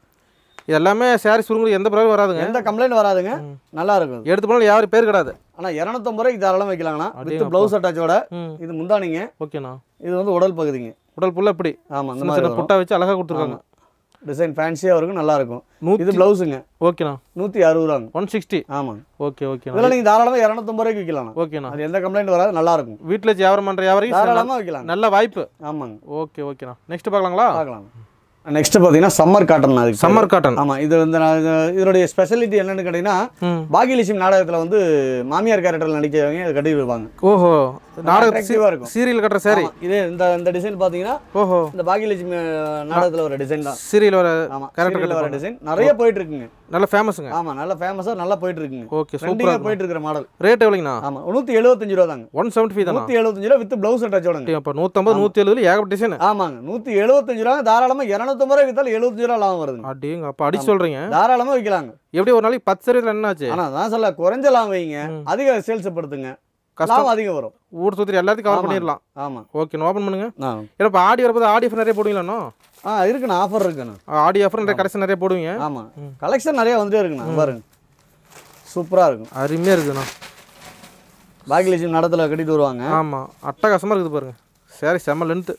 இது எல்லாமே சாரி சுருங்குறது எந்த ப்ராப்ளம் வராதுங்க, எந்த கம்ப்ளைண்ட் வராதுங்க. நல்லா இருக்கும். எடுத்து போனாலும் யாரும் பேர் கிடையாது. ஆனா 250 ரூபாய்க்கு தாராளமா வைக்கலாங்கண்ணா. With blouse அட்டாச்சோட. இது முந்தானிங்க. ஓகேண்ணா. இது வந்து உடல் பகுதிங்க. உடல் புள்ள இப்படி. ஆமா, இந்த மாதிரி புட்டா வச்சு அழகா கொடுத்துருக்காங்க. டிசைன் ஃபேன்சியா இருக்கும், நல்லா இருக்கும். இது ப்ளவுஸுங்க. ஓகேண்ணா. 160 ரூபாங்க. 160. ஆமாங்க. ஓகே. இதெல்லாம் நீங்க தாராளமா 250 ரூபாய்க்கு வைக்கலாம். ஓகேண்ணா. அது எந்த கம்ப்ளைண்ட் வராது, நல்லா இருக்கும். வீட்ல வியாபாரம் பண்ற வியாபாரிக்கு தாராளமா வைக்கலாம். நல்ல வாய்ப்பு. ஆமாங்க. ஓகேண்ணா. நெக்ஸ்ட் பார்க்கலாங்களா? பார்க்கலாம். நெக்ஸ்ட் பார்த்தீங்கன்னா சம்மர் காட்டன். அதுக்கு சம்மர் காட்டன். ஆமாம், இது வந்து இதனுடைய ஸ்பெஷாலிட்டி என்னன்னு கேட்டிங்கன்னா, பாகியலட்சுமி நாடகத்தில் வந்து மாமியார் கேரக்டரில் நடிக்கிறவங்க இதை கட்டி வைப்பாங்க. ஓஹோ, நாடகமாக இருக்கும். சீரியல் கட்டுற சாரி இதே இந்த டிசைன் பார்த்தீங்கன்னா, ஓஹோ, இந்த பாகியலட்சுமி நாடகத்தில் ஒரு டிசைன் தான். சீரியல் வர கேரக்டர் வர டிசைன் நிறைய போயிட்டு இருக்குங்க. நல்ல ஃபேமஸுங்க. ஆமாம், நல்ல ஃபேமஸாக நல்லா போயிட்டு இருக்குங்க. ஓகே, சூப்பராக போயிட்டு இருக்கிற மாடல். ரேட் எவ்வளோங்கண்ணா? ஆமாம், 175 ரூபா தாங்க. 175 தான். 175 ரூபா வித் ப்ளவுஸ் அட்டாச்சோட. அப்போ 150 170 ஏகப்பட்ட டிசைன். ஆமாங்க, 175 ரூபா தாராளமாக 250 ரூபாய் வித்தாலும் 75 ரூபா லாபம் வருது. அப்படிங்க, அப்போ அடிச்சு சொல்றீங்க. தாராளமா வைக்கலாங்க. எப்படி ஒரு நாளைக்கு 10 சரி என்ன ஆச்சு? ஆனா நான் சொல்ல குறைஞ்ச லாபம் வைங்க, அதிக சேல்ஸ் படுத்துங்க, லாபம் அதிகம் வரும். ஊர் சுத்தி எல்லாத்தையும் கவர் பண்ணிடலாம். ஆமா. ஓகே, ஓபன் பண்ணுங்க. ஏன்னா இப்போ ஆடி வரப்போ ஆடி ஆஃபர் நிறைய போடுவீங்களா? இருக்குண்ணா, ஆஃபர் இருக்குண்ணா. ஆடி ஆஃபர் நிறைய கலெக்ஷன் நிறைய போடுவீங்க. ஆமா, கலெக்ஷன் நிறைய வந்துட்டே இருக்குண்ணா. பாருங்க, சூப்பரா இருக்கும், அருமையா இருக்குண்ணா. பாகியலட்சுமி நடத்துல கட்டிட்டு வருவாங்க. ஆமா, அட்டகாசமா இருக்குது பாருங்க. சரி, செம்ம லென்த்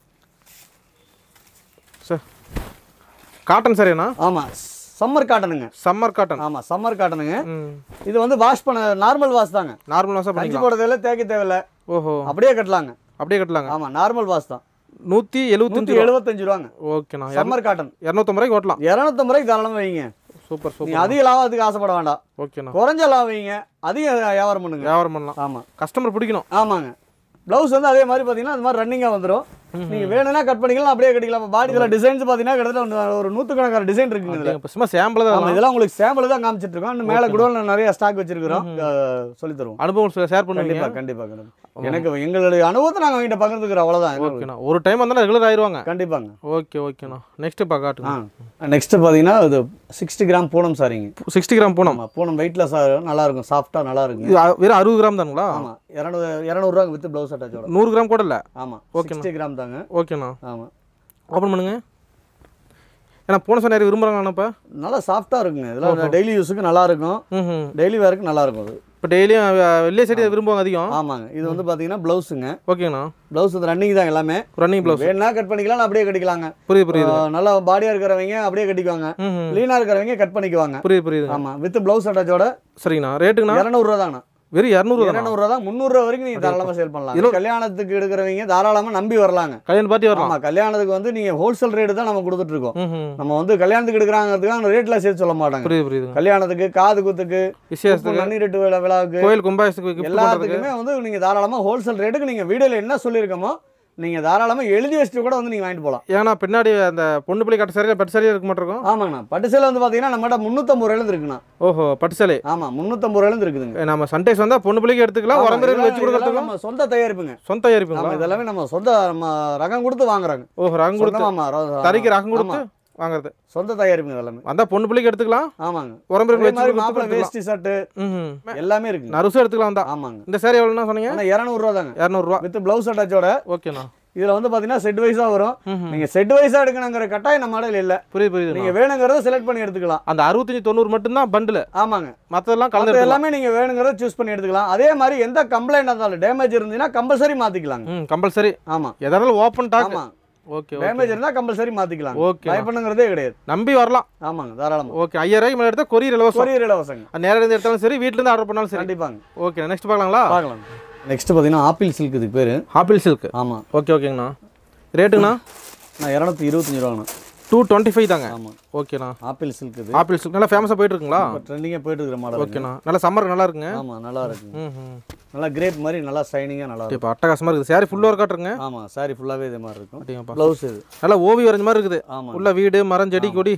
சார். காட்டன் சரிண்ணா? ஆமா, சம்மர் காட்டனுங்க. Summer cotton. ஆமா, சம்மர் காட்டனுங்க. இது வந்து வாஷ் பண்ண நார்மல் வாஷ் தாங்க. நார்மல் வாஷ் பண்ணி போட தேவையில்ல, தேய்க்க தேவையில்ல. ஓஹோ, அப்படியே கட்டலாங்க. அப்படியே கட்டலாங்க. ஆமா, நார்மல் வாஷ் தான். 175 ரூபாங்க. ஓகேண்ணா. சம்மர் காட்டன் 250 ரூபாய்க்கு ஓட்டலாம். 250 ரூபாய்க்கு தாராளமா வைங்க. Super super. அதிக லாபத்துக்கு ஆசைப்பட வேண்டாம். ஓகேண்ணா. குறைஞ்ச லாபம் வைங்க, அதிக வியாபாரம் பண்ணுங்க. வியாபாரம் பண்ணலாம். ஆமா, கஸ்டமர் பிடிக்கணும். ஆமாங்க. ப்ளவுஸ் வந்து அதே மாதிரி பார்த்தீங்கன்னா அது மாதிரி ரன்னிங்காக வந்துடும். நீங்கள் வேணும்னா கட் பண்ணிக்கலாம், அப்படியே கட்டிக்கலாம். பாடி இதில் டிசைன்ஸ் பார்த்தீங்கன்னா கிட்டத்தட்ட ஒரு 100கணக்கான டிசைன் இருக்குங்க. இதில் சும்மா சாம்பிள் தான். இதெல்லாம் உங்களுக்கு சாம்பிள் தான் காமிச்சிட்டு இருக்கோம். இன்னும் மேலே கூட நிறைய ஸ்டாக் வச்சிருக்கிறோம், சொல்லி தருவோம். அனுபவம் ஷேர் பண்ணுவீங்க? கண்டிப்பாக. எனக்கு எங்களுடைய அனுபவத்தை நாங்கள் அவங்ககிட்ட பகிர்ந்துக்கிறோம், அவ்வளோதான். ஓகேண்ணா. ஒரு டைம் வந்தாலும் ரெகுலர் ஆயிடுவாங்க. கண்டிப்பாங்க. ஓகேண்ணா. நெக்ஸ்ட் காட்டுங்க. நெக்ஸ்ட் பார்த்தீங்கன்னா இது 60 கிராம் பூனம் சாரிங்க. 60 கிராம் பூனம். பூனம் வெயிட்லெஸ் நல்லா இருக்கும், சாஃப்டாக நல்லா இருக்கும். வெறும் 60 கிராம் தானுங்களா? ஆமாம், 200 ரூபா வித் ப்ளவுஸ் அட்டாச்சோட. 100 கிராம் கூட இல்லை. ஆமாம், 60 கிராம் தாங்க. ஓகேண்ணா. ஆமாம், ஓப்பன் பண்ணுங்க. ஏன்னா பூனை சாரி நிறைய விரும்புகிறாங்கண்ணா. நல்லா சாஃப்டாக இருக்குங்க. இதெல்லாம் டெய்லி யூஸுக்கு நல்லா இருக்கும், டெய்லி வேருக்கு நல்லா இருக்கும். அது இப்போ டெய்லியும் வெள்ளை சைடு விரும்புவாங்க அதிகம். ஆமாங்க. இது வந்து பார்த்தீங்கன்னா ப்ளவுஸுங்க. ஓகேண்ணா. ப்ளவுஸ் வந்து ரன்னிங் தான், எல்லாமே ரன்னிங் ப்ளவுஸ். வேணா கட் பண்ணிக்கலாம், அப்படியே கட்டிக்கலாங்க. புரியுது. நல்லா பாடியாக இருக்கிறவங்க அப்படியே கட்டிக்குவாங்க, லீனாக இருக்கிறவங்க கட் பண்ணிக்குவாங்க. புரியுது. ஆமாம், வித் ப்ளவுஸ் அட்டாச்சோட. சரிங்கண்ணா. ரேட்டுங்கண்ணா? 200 ரூபா தாங்கண்ணா. வெறும் 200 ரூபா தான். 300 ரூபா வரைக்கும் நீங்க தாராளமா சேல் பண்ணலாம். கல்யாணத்துக்கு எடுக்கிறவங்க தாராளமா நம்பி வரலாங்க. கல்யாண பார்ட்டி வரலாம். ஆமா, கல்யாணத்துக்கு வந்து நீங்க ஹோல்சேல் ரேட் தான் நம்ம கொடுத்துட்டு இருக்கோம். நம்ம வந்து கல்யாணத்துக்கு எடுக்கிறாங்கிறதுக்காக ரேட்ல சேர்த்து சொல்ல மாட்டாங்க. புரியுது. கல்யாணத்துக்கு, காது குத்துக்கு, விசேஷத்துக்கு, நன்னீரட்டு விழாவுக்கு, கோயில் கும்பாபிஷேகத்துக்கு, எல்லாத்துக்குமே வந்து நீங்க தாராளமா ஹோல்சேல் ரேட்டுக்கு நீங்க வீடியோல என்ன சொல்லியிருக்கோமோ நீங்க தாராளமா எழுதி வச்சுட்டு கூட வந்து நீங்க வாங்கிட்டு போகலாம். ஏன்னா பின்னாடி அந்த பொண்ணு பிள்ளை கட்ட சேலை பட்டு சேலையா இருக்க மாட்டிருக்கும். ஆமாங்கண்ணா. பட்டு சேலை வந்து பாத்தீங்கன்னா நம்மகிட்ட 350 ரூபாயில இருக்குண்ணா. ஓஹோ, பட்டு சேலை. ஆமா, 350 ரூபாயில இருக்குதுங்க. நம்ம சன்டேஸ் வந்தா பொண்ணு பிள்ளைக்கு எடுத்துக்கலாம், உரம்பரையில வச்சு கொடுக்கறதுக்கு நம்ம சொந்த தயாரிப்புங்க. சொந்த தயாரிப்புங்க. இதெல்லாமே நம்ம சொந்த ரகம் கொடுத்து வாங்குறாங்க. ஓஹோ, ரகம் கொடுத்து. ஆமா, தறிக்கு ரகம் கொடுத்து வாங்குறது, சொந்த தயாரிப்புங்க. எல்லாமே வந்தா பொண்ணு பிள்ளைக்கு எடுத்துக்கலாம். ஆமாங்க, உரம்பரையில வச்சு மாப்பிள்ளை வேஷ்டி ஷர்ட் எல்லாமே இருக்கு. நறுசு எடுத்துக்கலாம் வந்தா. ஆமாங்க. இந்த சேலை எவ்வளவுனா சொன்னீங்க? 200 ரூபா தாங்க. 200 ரூபா வித் ப்ளவுஸ் அட்டாச்சோட. ஓகேண்ணா. இதுல வந்து பாத்தீங்கன்னா செட் வைஸா வரும். நீங்க செட் வைஸா எடுக்கணுங்கிற கட்டாயம் நம்ம மாடல் இல்ல. புரியுது. நீங்க வேணுங்கிறத செலக்ட் பண்ணி எடுத்துக்கலாம். அந்த 65-90 மட்டும் தான் பண்டில். ஆமாங்க, மத்ததெல்லாம் கலந்து எல்லாமே நீங்க வேணுங்கிறத சூஸ் பண்ணி எடுத்துக்கலாம். அதே மாதிரி எந்த கம்ப்ளைண்ட் இருந்தாலும் டேமேஜ் இருந்துச்சுன்னா கம்பல்சரி மாத்திக்கலாங்க. கம்பல்சரி. ஆமா, எதாலும் ஓபன் டாக். ஓகே, டேமேஜ் இருந்தா கம்பல்சரி மாத்திக்கலாம். ஓகே, பை பண்ணுங்கிறதே கிடையாது, நம்பி வரலாம். ஆமாங்க, தாராளமா. ஓகே, 5000 ரூபாய்க்கு மேல எடுத்தா கொரியர் இலவசம். கொரியர் இலவசங்க. நேரா இருந்து எடுத்தாலும் சரி, வீட்ல இருந்து ஆர்டர் பண்ணாலும் சரி. கண்டிப்பாங்க. ஓகே, நெக்ஸ்ட் பார்க்கலாங்களா? பார்க்கலாம். நெக்ஸ்ட் பார்த்தீங்கன்னா ஆப்பிள் சில்க். இதுக்கு பேர் ஆப்பிள் சில்க். ஆமாம். ஓகேங்கண்ணா. ரேட்டுங்கண்ணா? நான் 225 ரூபாங்கண்ணா. 225 தாங்க. ஆமாம். ஓகேண்ணா. ஆப்பிள் சில்க் இது. ஆப்பிள் சில்க் நல்லா ஃபேமஸாக போயிட்டு இருக்குங்களா? ட்ரெண்டிங்காக போயிட்டு இருக்கிற மாடல். ஓகேண்ணா. நல்லா சம்மருக்கு நல்லா இருக்குங்க. ஆமாம், நல்லா இருக்குங்க. நல்லா கிரேப் மாதிரி நல்லா ஷைனிங்காக நல்லா இருக்கும். இப்போ அட்டகாசமாக இருக்குது. சாரி ஃபுல்லாக ஒர்க் காட்டுருங்க. ஆமாம், சாரி ஃபுல்லாகவே இதே மாதிரி இருக்கும். அப்படிங்கப்பா. ப்ளவுஸ் இது நல்லா ஓவி வரைஞ்ச மாதிரி இருக்குது. ஆமாம். உள்ள வீடு மரம் செடி கொடி.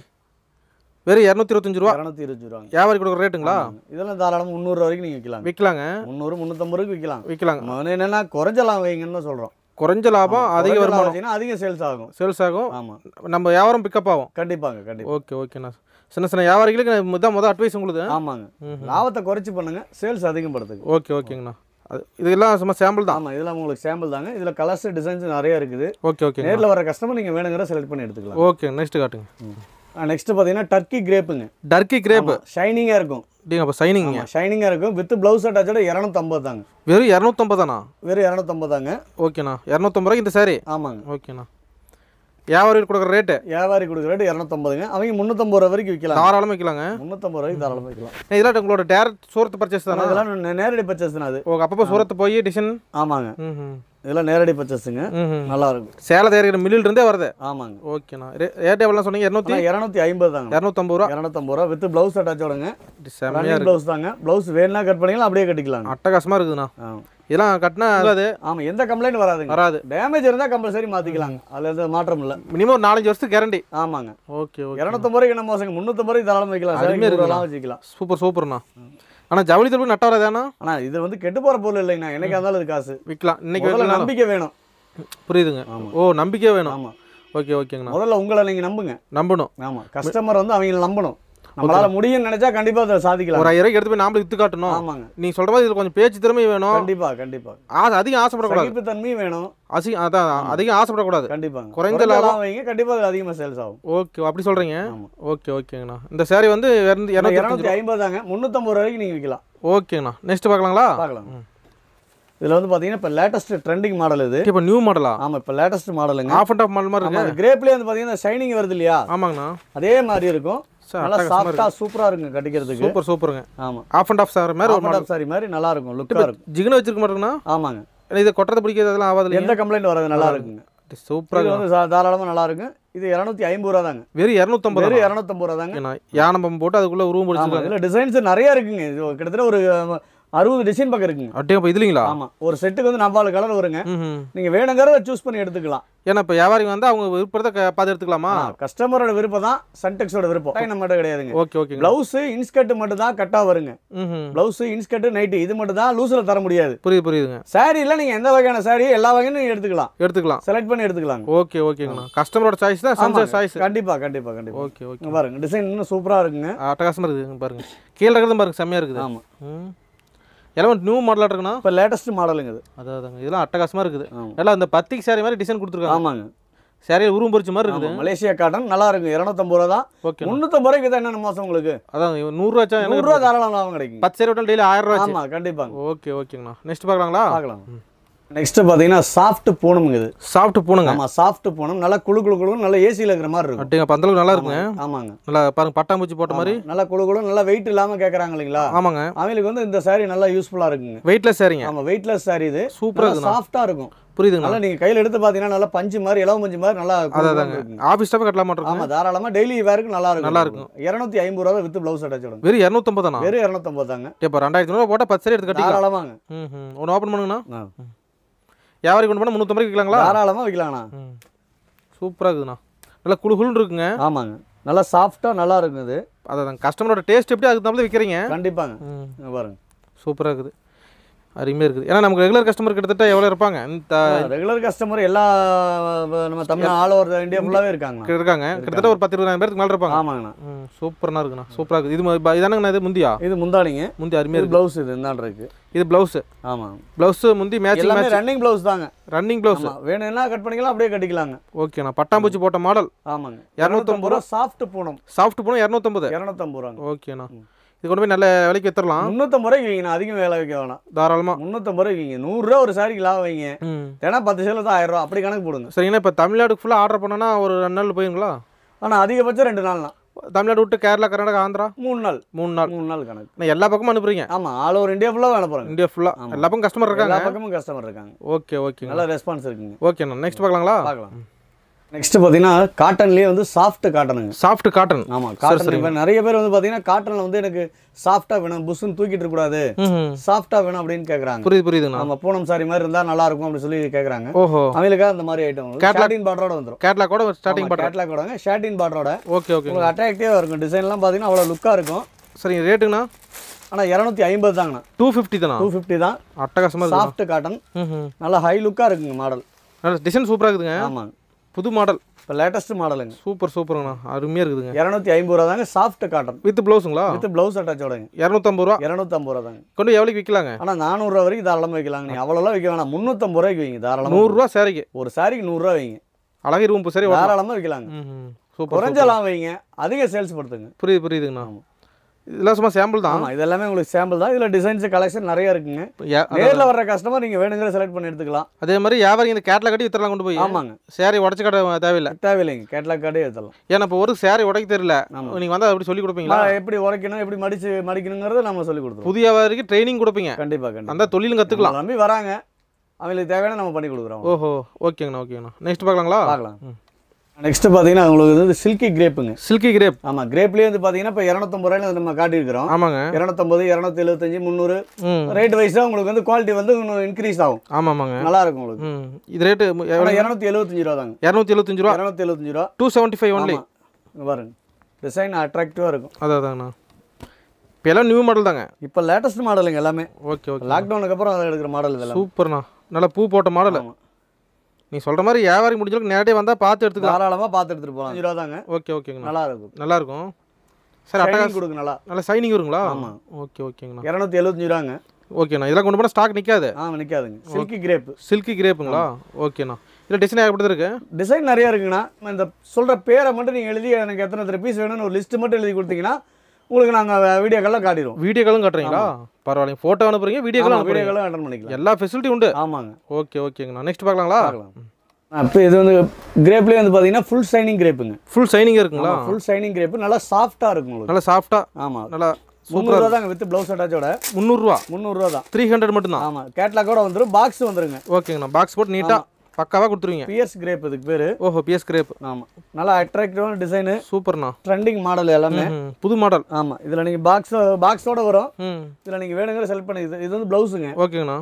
வெறும் 225 ரூபா. 220 ரூபாங்க. வியாபாரி கொடுக்குற ரேட்டுங்களா? இதெல்லாம் தாராளமாக 300 ரூபா வரைக்கும் நீங்கள் விற்கலாம். விற்கலாங்க. 300 350 ரூபாய்க்கு விற்கலாம். நம்ம என்னென்னா குறைஞ்சலாம் வைங்கன்னு தான் சொல்கிறோம். குறைஞ்ச லாபம், அதிக வருமானம், அதிக சேல்ஸ் ஆகும். ஆமாம். நம்ம வியாபாரம் பிக்கப் ஆகும். கண்டிப்பாக. ஓகேண்ணா. சின்ன சின்ன வியாபாரிகளுக்கு முதல் அட்வைஸ் உங்களுக்கு. ஆமாங்க. லாபத்தை குறைச்சி பண்ணுங்க, சேல்ஸ் அதிகப்படுத்துங்க. ஓகேங்கண்ணா. இதெல்லாம் சும்மா சாம்பிள் தான். ஆமாம், இதெல்லாம் உங்களுக்கு சாம்பிள் தாங்க. இதில் கலர்ஸ் டிசைன்ஸ் நிறைய இருக்குது. ஓகே. நேரில் வர கஸ்டமர் நீங்கள் வேணுங்கிற செலக்ட் பண்ணி எடுத்துக்கலாம். ஓகே, நெக்ஸ்ட் காட்டுங்க. நெக்ஸ்ட் பார்த்தீங்கன்னா டர்க்கி கிரேப்புங்க. டர்க்கி கிரேப் ஷைனிங்காக இருக்கும். அப்போ ஷைனிங்காக இருக்கும். வித் ப்ளவுஸ் அட்டாச்சோட 250 தாங்க. வெறும் 250 தானா? வெறும் 250 தாங்க. ஓகேண்ணா. 250 ரூபாய்க்கு இந்த சாரி. ஆமாங்க. ஓகேண்ணா. வியாபாரி கொடுக்குற ரேட்டு? வியாபாரி கொடுக்குற ரேட்டு 250ங்க. அவங்க 350 ரூபா வரைக்கும் விற்கலாம். தாராளமாக விற்கலாங்க. 350 ரூபாய்க்கு தாராளமாக விற்கலாம். இதெல்லாம் உங்களோட டேரக்ட் சூரத்து பர்ச்சேஸ் தானே? இதெல்லாம் நேரடி பர்ச்சேஸ் தான். அது அப்பப்போ சூரத்து போய் டிசைன். ஆமாங்க. இதெல்லாம் நேரடி பர்ச்சேஸுங்க. நல்லா இருக்கும். சேலை தயாரிக்கிற மில்லில் இருந்தே வருது. ஆமாங்க. ஓகேண்ணா. ரேட் எவ்வளோ சொன்னீங்க? 250 தாங்க. 250 ரூபா. 250 ரூபா வித் ப்ளவுஸ் அட்டாச்சோடங்க. ப்ளவுஸ் தாங்க. ப்ளவுஸ் வேணும்னா கட் பண்ணிக்கலாம், அப்படியே கட்டிக்கலாம். அட்டகாசமாக இருக்குதுண்ணா. இதெல்லாம் கட்டினா அது. ஆமாம், எந்த கம்ப்ளைண்ட் வராது. டேமேஜ் இருந்தால் கம்பல்சரி மாற்றிக்கலாங்க. அதில் எந்த மாற்றம் இல்லை. மினிமம் 4-5 வருஷத்துக்கு கேரண்டி. ஆமாங்க. ஓகே. 250 ரூபாய்க்கு என்ன மோசங்க, 350 ரூபாய்க்கு தாராளமாக வைக்கலாம். வச்சுக்கலாம். சூப்பர்ண்ணா. ஆனால் ஜவுளி தொழில் நட்ட வராதாண்ணா? ஆனால் இது வந்து கெட்டு போகிற பொருள் இல்லைங்கண்ணா. என்னைக்கு இருந்தாலும் இது காசு விற்கலாம். இன்னைக்கு நம்பிக்கை வேணும். புரியுதுங்க. நம்பிக்கை வேணும். ஆமாம். ஓகேங்கண்ணா. முதல்ல உங்களை நீங்கள் நம்பணும். ஆமாம், கஸ்டமர் வந்து அவங்கள நம்பணும். நம்மளால முடியும்னு நினைச்சா கண்டிப்பா அதை சாதிக்கலாம். ஒரு 1000 எடுத்து போய் நாமளே வித்து காட்டணும். ஆமாங்க. நீ சொல்ற மாதிரி இதுல கொஞ்சம் பேச்சு திறமை வேணும். கண்டிப்பா. அதிகம் ஆசைப்படக்கூடாது. சகிப்பு தன்மை வேணும். அதான் அதிகம் ஆசைப்படக்கூடாது. கண்டிப்பா. குறைந்த லாபம் வைங்க, கண்டிப்பா அதிகமா சேல்ஸ் ஆகும். ஓகே, அப்படி சொல்றீங்க. ஓகேங்கண்ணா. இந்த சாரி வந்து 250 தாங்க. 350 ரூபாய்க்கு நீங்க விற்கலாம். ஓகேங்கண்ணா. நெக்ஸ்ட் பார்க்கலாங்களா? பார்க்கலாம். இதுல வந்து பாத்தீங்கன்னா இப்ப லேட்டஸ்ட் ட்ரெண்டிங் மாடல் இது. இப்ப நியூ மாடலா? ஆமா, இப்ப லேட்டஸ்ட் மாடலுங்க. ஆஃப் அண்ட் ஆஃப் மாடல் மாதிரி இருக்கு. கிரேப்லயே வந்து பாத்தீங்கன்னா ஷைனிங் வருது இல்லையா? ஆமாங்கண்ணா. அதே மாதிரி இருக்கும். நல்லா சாஃப்ட்டா சூப்பரா இருக்குங்க கட்டிக்கிறதுக்கு. சூப்பருங்க. ஆமா, ஆஃப் அண்ட் ஆஃப் சாரி மாதிரி ஒரு மாடல் சாரி மாதிரி நல்லா இருக்கும். லுக்கா இருக்கும். ஜிகின வச்சிருக்க மாட்டேங்கண்ணா. ஆமாங்க. இது கொட்டறது பிடிக்கிறது அதெல்லாம் ஆகாது. எந்த கம்ப்ளைண்ட் வராது. நல்லா இருக்குங்க. சூப்பரா வந்து தாராளமா நல்லா இருக்கும். இது 250 ரூபா தாங்க. வெறும் 250. வெறும் 250 ரூபா தாங்க. யானை பம்பு போட்டு அதுக்குள்ள உருவம் பிடிச்சிருக்காங்க. இதுல டிசைன்ஸ் நிறைய இருக்குங்க. இது கிட்டத்தட்ட ஒரு 60 டிசைன் பக்கம் இருக்குங்க. அப்படியே இதுலீங்களா? ஆமா, ஒரு செட்டுக்கு வந்து 4 கலர் வருங்க. நீங்க வேணுங்கிறத சூஸ் பண்ணி எடுத்துக்கலாம். ஏன்னா இப்போ வியாபாரி வந்து அவங்க விருப்பத்தை பார்த்து எடுத்துக்கலாமா? கஸ்டமரோட விருப்பம் தான், சன்டெக்ஸோட விருப்பம் நம்ம மட்டும் கிடையாதுங்க. ஓகே. பிளவுஸ் இன்ஸ்கர்ட் மட்டும் தான் கட்டா வருங்க. பிளவுஸ் இன்ஸ்கர்ட் நைட்டி இது மட்டும் தான் லூஸ்ல தர முடியாது. புரியுதுங்க. சாரில நீங்க எந்த வகையான சாரி எல்லா வகையும் நீங்க எடுத்துக்கலாம். செலக்ட் பண்ணி எடுத்துக்கலாம். ஓகேங்கண்ணா. கஸ்டமரோட சாய்ஸ் தான், சன்சர் சாய்ஸ். கண்டிப்பா. ஓகே. பாருங்க, டிசைன் இன்னும் சூப்பரா இருக்குங்க. அட்டகாசமா இருக்குங்க. பாருங்க, கீழ இருக்கிறது பாருங்க, செமையா இருக்குது. ஆமா, எல்லாம் நியூ மாடலா இருக்குண்ணா. இப்போ லேட்டஸ்ட் மாடலுங்க இது. அதாங்க, இதெல்லாம் அட்டகாசமா இருக்குது. எல்லாம் இந்த பத்திக் சாரி மாதிரி டிசைன் கொடுத்துருக்காங்க. ஆமாங்க. சாரியில் உருவம் பொறிச்ச மாதிரி இருக்குது. மலேசியா காட்டன் நல்லா இருக்கு. 250 ரூபா தான். ஓகே. 350 ரூபாய்க்கு தான் என்ன மோசம் உங்களுக்கு? அதான் 100 ரூபா 100 ரூபா தாராளம் லாபம் கிடைக்கும். 10 சாரி விட்டால் டெய்லி 1000 ரூபா. ஆமா, கண்டிப்பா. ஓகேங்கண்ணா. நெக்ஸ்ட் பார்க்கலாங்களா? பார்க்கலாம். நெக்ஸ்ட் பாத்தீங்கன்னா சாஃப்ட் பூனம்ங்க இது. சாஃப்ட் பூனங்க. ஆமா, சாஃப்ட் பூனம். நல்லா குளு நல்லா ஏசில இருக்கிற மாதிரி இருக்கும். அப்படிங்க, பந்தலுக்கு நல்லா இருக்குங்க. ஆமாங்க. நல்லா பாருங்க, பட்டாம்பூச்சி போட்ட மாதிரி நல்லா குளு நல்லா வெயிட் இல்லாம கேக்குறாங்க இல்லீங்களா? ஆமாங்க. அவங்களுக்கு வந்து இந்த சாரி நல்லா யூஸ்ஃபுல்லா இருக்குங்க. வெயிட்லெஸ் சாரிங்க. ஆமா, வெயிட்லெஸ் சாரி இது. சூப்பரா இருக்கு. சாஃப்ட்டா இருக்கும். புரியுதுங்களா? நல்லா நீங்க கையில எடுத்து பாத்தீங்கன்னா நல்லா பஞ்சு மாதிரி, இலவ பஞ்சு மாதிரி நல்லா அதாங்க. ஆபீஸ் ஸ்டாஃப் கட்டலாம் மாட்டோம். ஆமா, தாராளமா டெய்லி வேருக்கு நல்லா இருக்கும். 250 ரூபா வித் ப்ளவுஸ் அட்டாச் ஆகும். வெறும் 250 தானா? வெறும் 250 தாங்க. இப்போ 2000 ரூபா போட்டா 10 சாரி எடுத்து கட்டிக்கலாம். தாராளமாங்க. ஒன்னு ஓபன் பண்ணுங்கண்ணா. வியாபாரி கொண்டு போனா 350 ரூபாய்க்கு விற்கலாங்களா? தாராளமா விற்கலாம்ண்ணா. சூப்பரா இருக்குண்ணா. நல்லா குளுகுளுன்னு இருக்குங்க. ஆமாங்க, நல்லா சாஃப்ட்டா நல்லா இருக்குது. அதான் கஸ்டமரோட டேஸ்ட் எப்படி அதுக்கு தான் விற்கிறீங்க. கண்டிப்பாங்க. பாருங்க, சூப்பரா இருக்குது. அருமையாக இருக்குது. ஏன்னா நமக்கு ரெகுலர் கஸ்டமர் கிட்டத்தட்ட எவ்வளோ இருப்பாங்க? ரெகுலர் கஸ்டமர் எல்லா நம்ம தமிழ் ஆல் ஓவர் இந்தியா ஃபுல்லாகவே இருக்காங்க. கிட்டத்தட்ட ஒரு 10-20 பேருக்கு மேலே இருப்பாங்க. ஆமாங்கண்ணா. சூப்பராக இருக்குண்ணா. சூப்பராக இருக்குது. இது இதானுங்கண்ணா. இது முந்தியா? இது முந்தானிங்க. முந்தி அருமையாக இருக்குது. ப்ளவுஸ் இது இந்தாண்டு இருக்குது. இது ப்ளவுஸு. ஆமாம், ப்ளவுஸு முந்தி மேட்சிங். ரன்னிங் ப்ளவுஸ் தாங்க. Running blouse. வேணும்னா கட் பண்ணிக்கலாம், அப்படியே கட்டிக்கலாங்க. ஓகேண்ணா. பட்டாம்பூச்சி போட்ட மாடல். ஆமாங்க. 250 ரூபா. சாஃப்ட் பூனம். சாஃப்ட் பூனம் 250 ரூபாங்க. ஓகேண்ணா. இது கொண்டு போய் நல்ல விலைக்கு வித்துறலாம். 350 ரூபாய்க்கு வைங்க. அதிகம் வேலை வைக்க வேணாம். தாராளமா 350 ரூபாய்க்கு வைங்க. 100 ரூபா ஒரு சாரிக்கு லாபம் வைங்க. ஏன்னா 10 சேலை தான் 1000 ரூபா. அப்படி கணக்கு போடுங்க. சரிங்கண்ணா. இப்போ தமிழ்நாடு ஃபுல்லாக ஆர்டர் பண்ணோன்னா ஒரு 2 நாள் போயிருங்களா? ஆனால் அதிகபட்சம் 2 நாள் தான். தமிழ்நாடு விட்டு கேரளா, கர்நாடகா, ஆந்திரா 3 நாள் கணக்கு. நான் எல்லா பக்கமும் அனுப்புறீங்க? ஆமாம், ஆல் ஓவர் இந்தியா ஃபுல்லாக அனுப்புறேன். இந்தியா ஃபுல்லாக எல்லா பக்கம் கஸ்டமர் இருக்காங்க. எல்லா பக்கமும் கஸ்டமர் இருக்காங்க. ஓகே. நல்ல ரெஸ்பான்ஸ் இருக்குங்க. ஓகேண்ணா. நெக்ஸ்ட் பார்க்கலாங்களா? பார்க்கலாம். நெக்ஸ்ட் பார்த்தீங்கன்னா காட்டன்லேயே வந்து சாஃப்ட் காட்டனுங்க. Soft cotton. ஆமாம் காட்டன். இப்போ நிறைய பேர் வந்து பார்த்தீங்கன்னா காட்டனில் வந்து எனக்கு சாஃப்டாக வேணும், புஷ்ஷுன்னு தூக்கிட்டு இருக்கக்கூடாது, சாஃப்டாக வேணும் அப்படின்னு கேட்குறாங்க. புரியுதுண்ணா. நம்ம பூனம் சாரி மாதிரி இருந்தால் நல்லா இருக்கும் அப்படின்னு சொல்லி கேட்குறாங்க. ஓஹோ. அவங்களுக்காக அந்த மாதிரி ஐட்டம் ஷார்டின் பார்டரோட வந்துடும். கேட்லாக்கோட ஸ்டார்டிங் கேட்லாக்கோட ஷார்டின் பார்டரோட. Okay okay. உங்களுக்கு அட்ராக்டிவாக இருக்கும். டிசைன்லாம் பார்த்தீங்கன்னா அவ்வளோ லுக்காக இருக்கும். சரிங்க. ரேட்டுங்கண்ணா? ஆனால் 250 தாங்கண்ணா. 250 தானா? 250 தான். அட்டகாசமாக சாஃப்ட் காட்டன். நல்லா ஹை லுக்காக இருக்குங்க மாடல். நல்ல டிசைன் சூப்பராக இருக்குதுங்க. ஆமாங்க. புது மாடல். இப்போ லேட்டஸ்ட் மாடலுங்க. சூப்பருங்கண்ணா. அருமையாக இருக்குதுங்க. 250 ரூபா தாங்க. சாஃப்ட் காட்டன் வித் ப்ளவுஸுங்களா? வித் ப்ளவுஸ் அட்டாச்சோடங்க. 250 ரூபா. 250 ரூபா தாங்க. கொண்டு எவ்வளோக்கு விற்கலாங்க? ஆனால் 400 ரூபா வரைக்கும் தாராளமாக வைக்கலாங்க. நீங்கள் அவ்வளோலாம் வைக்க வேணாம். 350 ரூபாய்க்கு வைங்க தாராளமாக. 100 ரூபா சாரிக்கு. ஒரு சாரிக்கு 100 ரூபா வைங்க. அழகா இருக்கும் சாரி. தாராளமாக வைக்கலாங்க. சூப்பர். குறைஞ்சலாம் வைங்க, அதிக சேல்ஸ் படுத்துங்க. புரியுதுங்கண்ணா. இதெல்லாம் சும்மா சாம்பிள் தான். ஆமாம், இதெல்லாமே உங்களுக்கு சாம்பிள் தான். இதில் டிசைன்ஸ் கலெக்ஷன் நிறைய இருக்குங்க. நேரில் வர்ற கஸ்டமர் நீங்கள் வேணுங்கிற செலக்ட் பண்ணி எடுத்துக்கலாம். அதே மாதிரி வியாபாரி இந்த கேட்லாக் கட்டி வித்தரலாம் கொண்டு போய். ஆமாங்க. சாரி உடச்சு கடை தேவையில்லைங்க. கேட்லாக் கார்டே எடுத்துடலாம். ஏன்னா இப்போ ஒரு சாரி உடைக்க தெரியல, நீங்கள் வந்து அப்படி சொல்லி கொடுப்பீங்களா? எப்படி உடைக்கணும், எப்படி மடிக்கணுங்கிறத நம்ம சொல்லி கொடுத்துருவோம். புதிய வியாபாரிக்கு ட்ரைனிங் கொடுப்பீங்க. கண்டிப்பாக. அந்த தொழிலும் கற்றுக்கலாம். நம்பி வராங்க, அவங்களுக்கு தேவையான நம்ம பண்ணி கொடுக்குறோம். ஓஹோ. ஓகேங்கண்ணா. நெக்ஸ்ட் பார்க்கலாங்களா? பார்க்கலாம். நெக்ஸ்ட் பார்த்தீங்கன்னா உங்களுக்கு வந்து சில்கி கிரேப்புங்க. Silky grape. ஆமாம், கிரேப்லேயே வந்து பார்த்தீங்கன்னா இப்போ 250 ரூபாயில நம்ம காட்டியிருக்கிறோம். ஆமாங்க. 250, 275, 300 ரேட் வைஸாக உங்களுக்கு வந்து குவாலிட்டி வந்து இன்னும் இன்க்ரீஸ் ஆகும். ஆமாங்க. நல்லா இருக்கும் உங்களுக்கு. இது ரேட்டு 275 ரூபா தாங்க. 275 ரூபா. 275 ரூபா. 275 ஒன்லி. பாருங்க, டிசைன் அட்ராக்டிவாக இருக்கும். அதாங்கண்ணா. இப்போ எல்லாம் நியூ மாடல் தாங்க. இப்போ லேட்டஸ்ட் மாடலுங்க எல்லாமே. ஓகே. லாக்டவுனுக்கு அப்புறம் அதை எடுக்கிற மாடல் இதெல்லாம். சூப்பர்ண்ணா. நல்லா பூ போட்ட மாடல். நீ சொல்கிற மாதிரி வியாபாரி முடிஞ்சளவுக்கு நேரடியாக வந்தால் பார்த்து எடுத்துக்கலாம். தாராளமாக பார்த்து எடுத்துகிட்டு போகலாம். 5 ரூபா தாங்க. ஓகேங்கண்ணா. நல்லா இருக்கும். சார் அட்டகாசம் கொடுங்க. நல்லா சைனிங் வருங்களா? ஆமாம். ஓகேங்கண்ணா. 275 ரூபாங்க. ஓகேண்ணா. இதெல்லாம் கொண்டு போனால் ஸ்டாக் நிற்காது? நிற்காதுங்க. சில்கி கிரேப்புங்களா? ஓகேண்ணா. இதில் டிசைன் ஏகப்பட்டது இருக்கு. டிசைன் நிறையா இருக்குங்கண்ணா. இந்த சொல்கிற பேரை மட்டும் நீங்கள் எழுதி எனக்கு எத்தனை பீஸ் வேணும்னு ஒரு லிஸ்ட்டு மட்டும் எழுதி கொடுத்தீங்கன்னா உங்களுக்கு நாங்கள் வீடியோக்கெல்லாம் காட்டிடுவோம். வீடியோக்களும் காட்டுறீங்களா? பரவாயில்லைங்க. ஃபோட்டோ அனுப்புறீங்க, வீடியோக்களும் அட்டன் பண்ணிக்கலாம். எல்லா ஃபெசிலிட்டி உண்டு. ஆமாங்க. ஓகேங்கண்ணா. நெக்ஸ்ட் பார்க்கலாங்களா? இப்போ இது வந்து கிரேப்லேயே வந்து பார்த்தீங்கன்னா ஃபுல் ஷைனிங் கிரேப்புங்க. ஃபுல் ஷைனிங் இருக்குங்களா? Full shining crepe. நல்லா சாஃப்டாக இருக்கும் உங்களுக்கு. நல்லா சாஃப்டாக. ஆமாம். நல்லா 300 ரூபா தாங்க வித் ப்ளவுஸ் அட்டாச்சோட. 300 ரூபா. 300 ரூபா தான். 300 மட்டும் தான். ஆமாம். கேட்லாக்கோட வந்துடும். பாக்ஸ் வந்துருங்க. ஓகேங்கண்ணா. பாக்ஸ் போட்டு நீட்டாக பக்காவாக கொடுத்துருவீங்க. பிஎஸ் கிரேப் இதுக்கு பேர். ஓஹோ. BS crepe. ஆமாம். நல்லா அட்ராக்டிவான டிசைனு. சூப்பர்ண்ணா. ட்ரெண்டிங் மாடல் எல்லாமே. புது மாடல். ஆமாம். இதில் நீங்கள் பாக்ஸோட வரும். இதில் நீங்கள் வேணுங்கிற செலக்ட் பண்ணி இது வந்து ப்ளவுஸுங்க. ஓகேங்கண்ணா.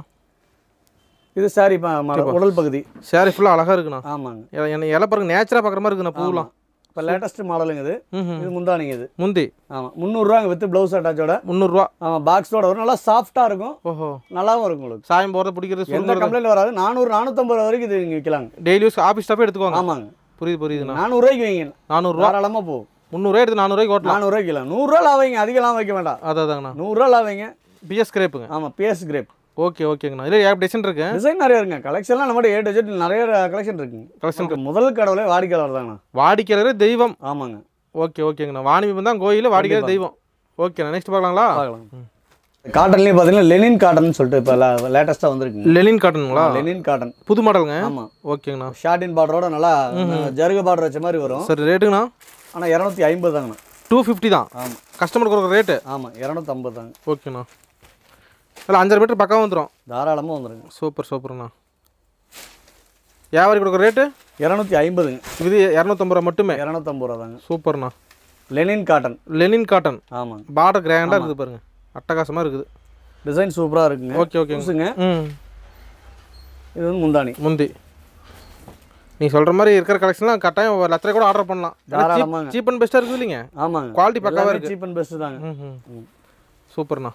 இது சாரி உடல் பகுதி. சாரி ஃபுல்லாக அழகாக இருக்குண்ணா. ஆமாங்க. என்ன இலை பாருங்க, நேச்சராக பார்க்குற மாதிரி இருக்குண்ணா பூலாம். இப்போ லேட்டஸ்ட் மாடலுங்க இது. இது முந்தானிங்க இது. முந்தி. ஆமாம். 300 ரூபாங்க வித் ப்ளவுஸ் அட்டாச்சோட. 300 ரூபா. ஆமாம். பாக்ஸோட வரும். நல்லா சாஃப்டாக இருக்கும். ஓஹோ. நல்லாவும் இருக்கும் உங்களுக்கு. சாயம் போகிறது பிடிக்கிறது எந்த கம்ப்ளைண்ட் வராது. 400, 450 ரூபா வரைக்கும் இது நீங்கள் விற்கலாங்க. டெய்லி யூஸ் ஆஃபீஸ் ஸ்டாஃபே எடுத்துக்கோங்க. ஆமாங்க. புரியுதுண்ணா. 400 ரூபாய்க்கு வைங்க. 400 ரூபா தாராளமாக போகும். 300 ரூபாய் எடுத்து 400 ரூபாய்க்கு ஓட்டலாம். 400 ரூபாய்க்கு இல்லை. 100 ரூபா லாவைங்க. அதிகலாம் வைக்க வேண்டாம். அதாங்கண்ணா. 100 ரூபா லாவைங்க. பிஎஸ் கிரேப்புங்க. ஆமாம். BS crepe. ஓகேங்கண்ணா. இல்லை ஏன் டிசைன் இருக்கு? டிசைன் நிறைய இருக்குங்க. கலெக்ஷன்லாம் நம்மகிட்ட A to Z நிறைய கலெக்ஷன் இருக்குங்க. கலெக்ஷன் முதல் கடவுளே வாடிக்கையாளர் தாங்கண்ணா. வாடிக்கையாளர் தெய்வம். ஆமாங்க. ஓகேங்கண்ணா. வாணிபம் தான் கோயில், வாடிக்கையாளர் தெய்வம். ஓகேண்ணா. நெக்ஸ்ட் பார்க்கலாங்களா? பார்க்கலாம். காட்டன்லேயே பார்த்தீங்கன்னா லெனின் காட்டன் சொல்லிட்டு இப்போ லேட்டஸ்ட்டாக வந்துருக்கு. லெனின் காட்டனுங்களா? லெனின் காட்டன் புது மாடலுங்க. ஆமாம். ஓகேங்கண்ணா. ஷார்டின் பார்டரோட நல்லா ஜருக பார்டர் வச்ச மாதிரி வரும். சரி. ரேட்டுங்கண்ணா? ஆனால் 250 தாங்கண்ணா. 250 தான். ஆமாம். கஸ்டமர் கொடுக்குற ரேட்டு? ஆமாம். 250 தாங்க. ஓகேண்ணா. இல்லை 500 மீட்டர் பக்கம் வந்துடும். தாராளமாக வந்துடுங்க. சூப்பர்ண்ணா. வியாபாரி கொடுக்குற ரேட்டு 250ங்க. இது 250 ரூபா மட்டுமே. 250 ரூபா தாங்க. சூப்பர்ண்ணா. Lenin cotton. ஆமாம். பார்டர் கிராண்டாக இருக்குது பாருங்க, அட்டகாசமாக இருக்குது. டிசைன் சூப்பராக இருக்குங்க. ஓகேங்க. இது வந்து முந்தி. நீ சொல்கிற மாதிரி இருக்கிற கலெக்ஷன்லாம் கட்டாயம் ஒரு லட்சம் கூட ஆர்டர் பண்ணலாம். தாராளமாக. சீப் அண்ட் பெஸ்ட்டாக இருக்குது இல்லைங்க? ஆமாங்க. குவாலிட்டி பக்காவாக இருக்குது. சீப் அண்ட் பெஸ்ட்டு தாங்க. சூப்பர்ண்ணா.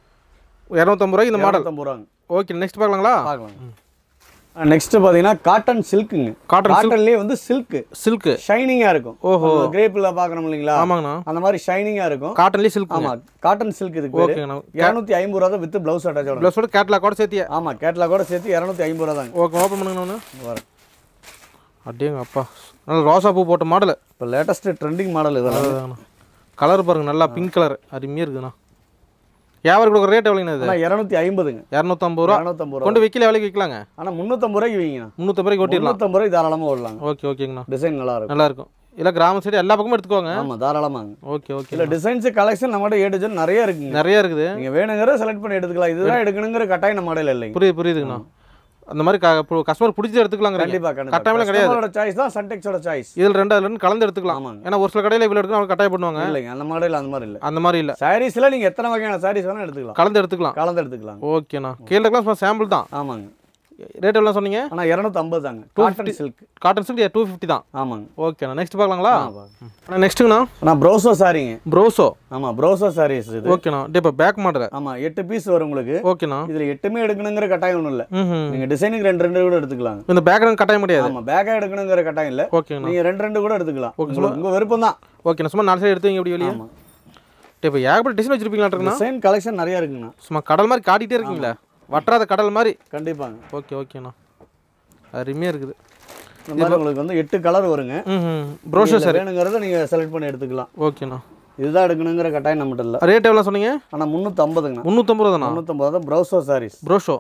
250 ரூபாய்க்கு இந்த மாடல். 250 ரூபாங்க. ஓகே. நெக்ஸ்ட் பார்க்கலாங்களா? பார்க்கலாம். நெக்ஸ்ட் பார்த்தீங்கன்னா காட்டன் சில்க்குங்க. காட்டன்லேயே வந்து சில்க்கு ஷைனிங்காக இருக்கும். ஓஹோ. கிரேப்பில் பார்க்கணும் இல்லைங்களா? ஆமாங்கண்ணா. அந்த மாதிரி ஷைனிங்காக இருக்கும். காட்டன்லேயே சில்க். ஆமாம். காட்டன் சில்க் இதுக்கு. ஓகேண்ணா. 250 ரூபா தான் வித் ப்ளவுஸ் அட்டாச்சோட. ப்ளவுஸோட கேட்லாக்கோட சேர்த்து. ஆமாம். கேட்லாக்கோட சேர்த்து 250 ரூபா தாங்க. ஓகே. ஓப்பன் பண்ணுங்கண்ணா. வரேன். அப்படியேங்க அப்பா, நல்ல ரோசா பூ போட்ட மாடல். இப்போ லேட்டஸ்ட் ட்ரெண்டிங் மாடல் இதெல்லாம். கலர் பாருங்க, நல்லா பிங்க் கலர் அருமையாக இருக்குதுண்ணா. வியாபாரி கொடுக்குற ரேட் எவ்வளோங்கண்ணா இது? 250ங்க. 250 ரூபா. 250 ரூபா கொண்டு விற்கல எவ்வளோக்கு விற்கலாங்க? ஆனால் 350 ரூபாய்க்கு வைங்க. 350 ரூபாய்க்கு ஓட்டிடலாம். 350 ரூபாய்க்கு தாராளமாக ஓடலாம். ஓகேங்கண்ணா. டிசைன் நல்லா இருக்கும். இல்லை கிராம சைடு எல்லா பக்கமும் எடுத்துக்கோங்க. ஆமாம். தாராளமாங்க. ஓகே. இல்லை டிசைன்ஸ் கலெக்ஷன் நம்மகிட்ட A to Z நிறைய இருக்குது. நீங்கள் வேணுங்கிற செலக்ட் பண்ணி எடுத்துக்கலாம். இதுதான் எடுக்கணுங்கிற கட்டாயம் நம்ம மாடல் இல்லைங்க. புரியுதுங்கண்ணா. அந்த மாதிரி கஸ்டமர் பிடிச்சி எடுத்துக்கலாங்க. கண்டிப்பாக கட்டாயமே கிடையாது. கஸ்டமரோட சாய்ஸ் தான் சன்டெக்ஸோட சாய்ஸ். இதில் ரெண்டு கலந்து எடுத்துக்கலாம். ஏன்னா ஒரு சில கடையில் இவ்வளோ எடுக்கணும் அவங்க கட்டாயம் பண்ணுவாங்க. இல்லைங்க அந்த மாடல் அந்த மாதிரி இல்லை. அந்த மாதிரி இல்லை. சாரீஸில் நீங்கள் எத்தனை வகையான சாரீஸ் வேணால் எடுத்துக்கலாம். கலந்து எடுத்துக்கலாம். ஓகேண்ணா. கீழே இருக்கலாம் சாம்பிள் தான். ஆமாங்க. ரேட் எவ்வளோ சொன்னீங்க? ஆனால் 250 தாங்க. காட்டன் சில்க் 250 தான். ஆமாங்க. ஓகேண்ணா. நெக்ஸ்ட் பார்க்கலாங்களா? நெக்ஸ்ட்டுங்கண்ணா ப்ரோசோ சாரிங்க. ப்ரோசோ. ஆமாம் ப்ரோசோ சாரீஸ் இது. ஓகேண்ணா. இப்போ பேக் மாடல். ஆமாம் 8 பீஸ் வரும் உங்களுக்கு. ஓகேண்ணா. இதில் 8மே எடுக்கணுங்கிற கட்டாயம் ஒன்றும் இல்லை. நீங்கள் டிசைனுக்கு ரெண்டு கூட எடுத்துக்கலாம். இந்த பேக் கட்டாயம் முடியாது. ஆமாம் பேக்காக எடுக்கணுங்கிற கட்டாயம் இல்லை. ஓகேண்ணா. நீங்கள் ரெண்டு கூட எடுத்துக்கலாம். உங்கள் விருப்பம் தான். ஓகேண்ணா. சும்மா 4 சைடு எடுத்துங்க எப்படி வெளியே. ஆமாம். இப்போ ஏகப்பட்ட டிசைன் வச்சிருப்பீங்களா? டிசைன் கலெக்ஷன் நிறையா இருக்குங்கண்ணா. சும்மா கடல் மாதிரி காட்டிகிட்டே இருக்கீங்களா? வற்றாத கடல் மாதிரி. கண்டிப்பாங்க. ஓகேண்ணா. அருமையாக இருக்குது. இந்த மாதிரி உங்களுக்கு வந்து 8 கலர் வருங்க. ப்ரோஷோ சார் வேணுங்கிறத நீங்கள் செலக்ட் பண்ணி எடுத்துக்கலாம். ஓகேண்ணா. இதுதான் எடுக்கணுங்கிற கட்டாயம் நம்மகிட்ட இல்லை. ரேட் எவ்வளோ சொன்னீங்க? ஆனால் 350ங்கண்ணா. 350 தானா? 350 தான் ப்ரோஷோ சாரீஸ். ப்ரோஷோ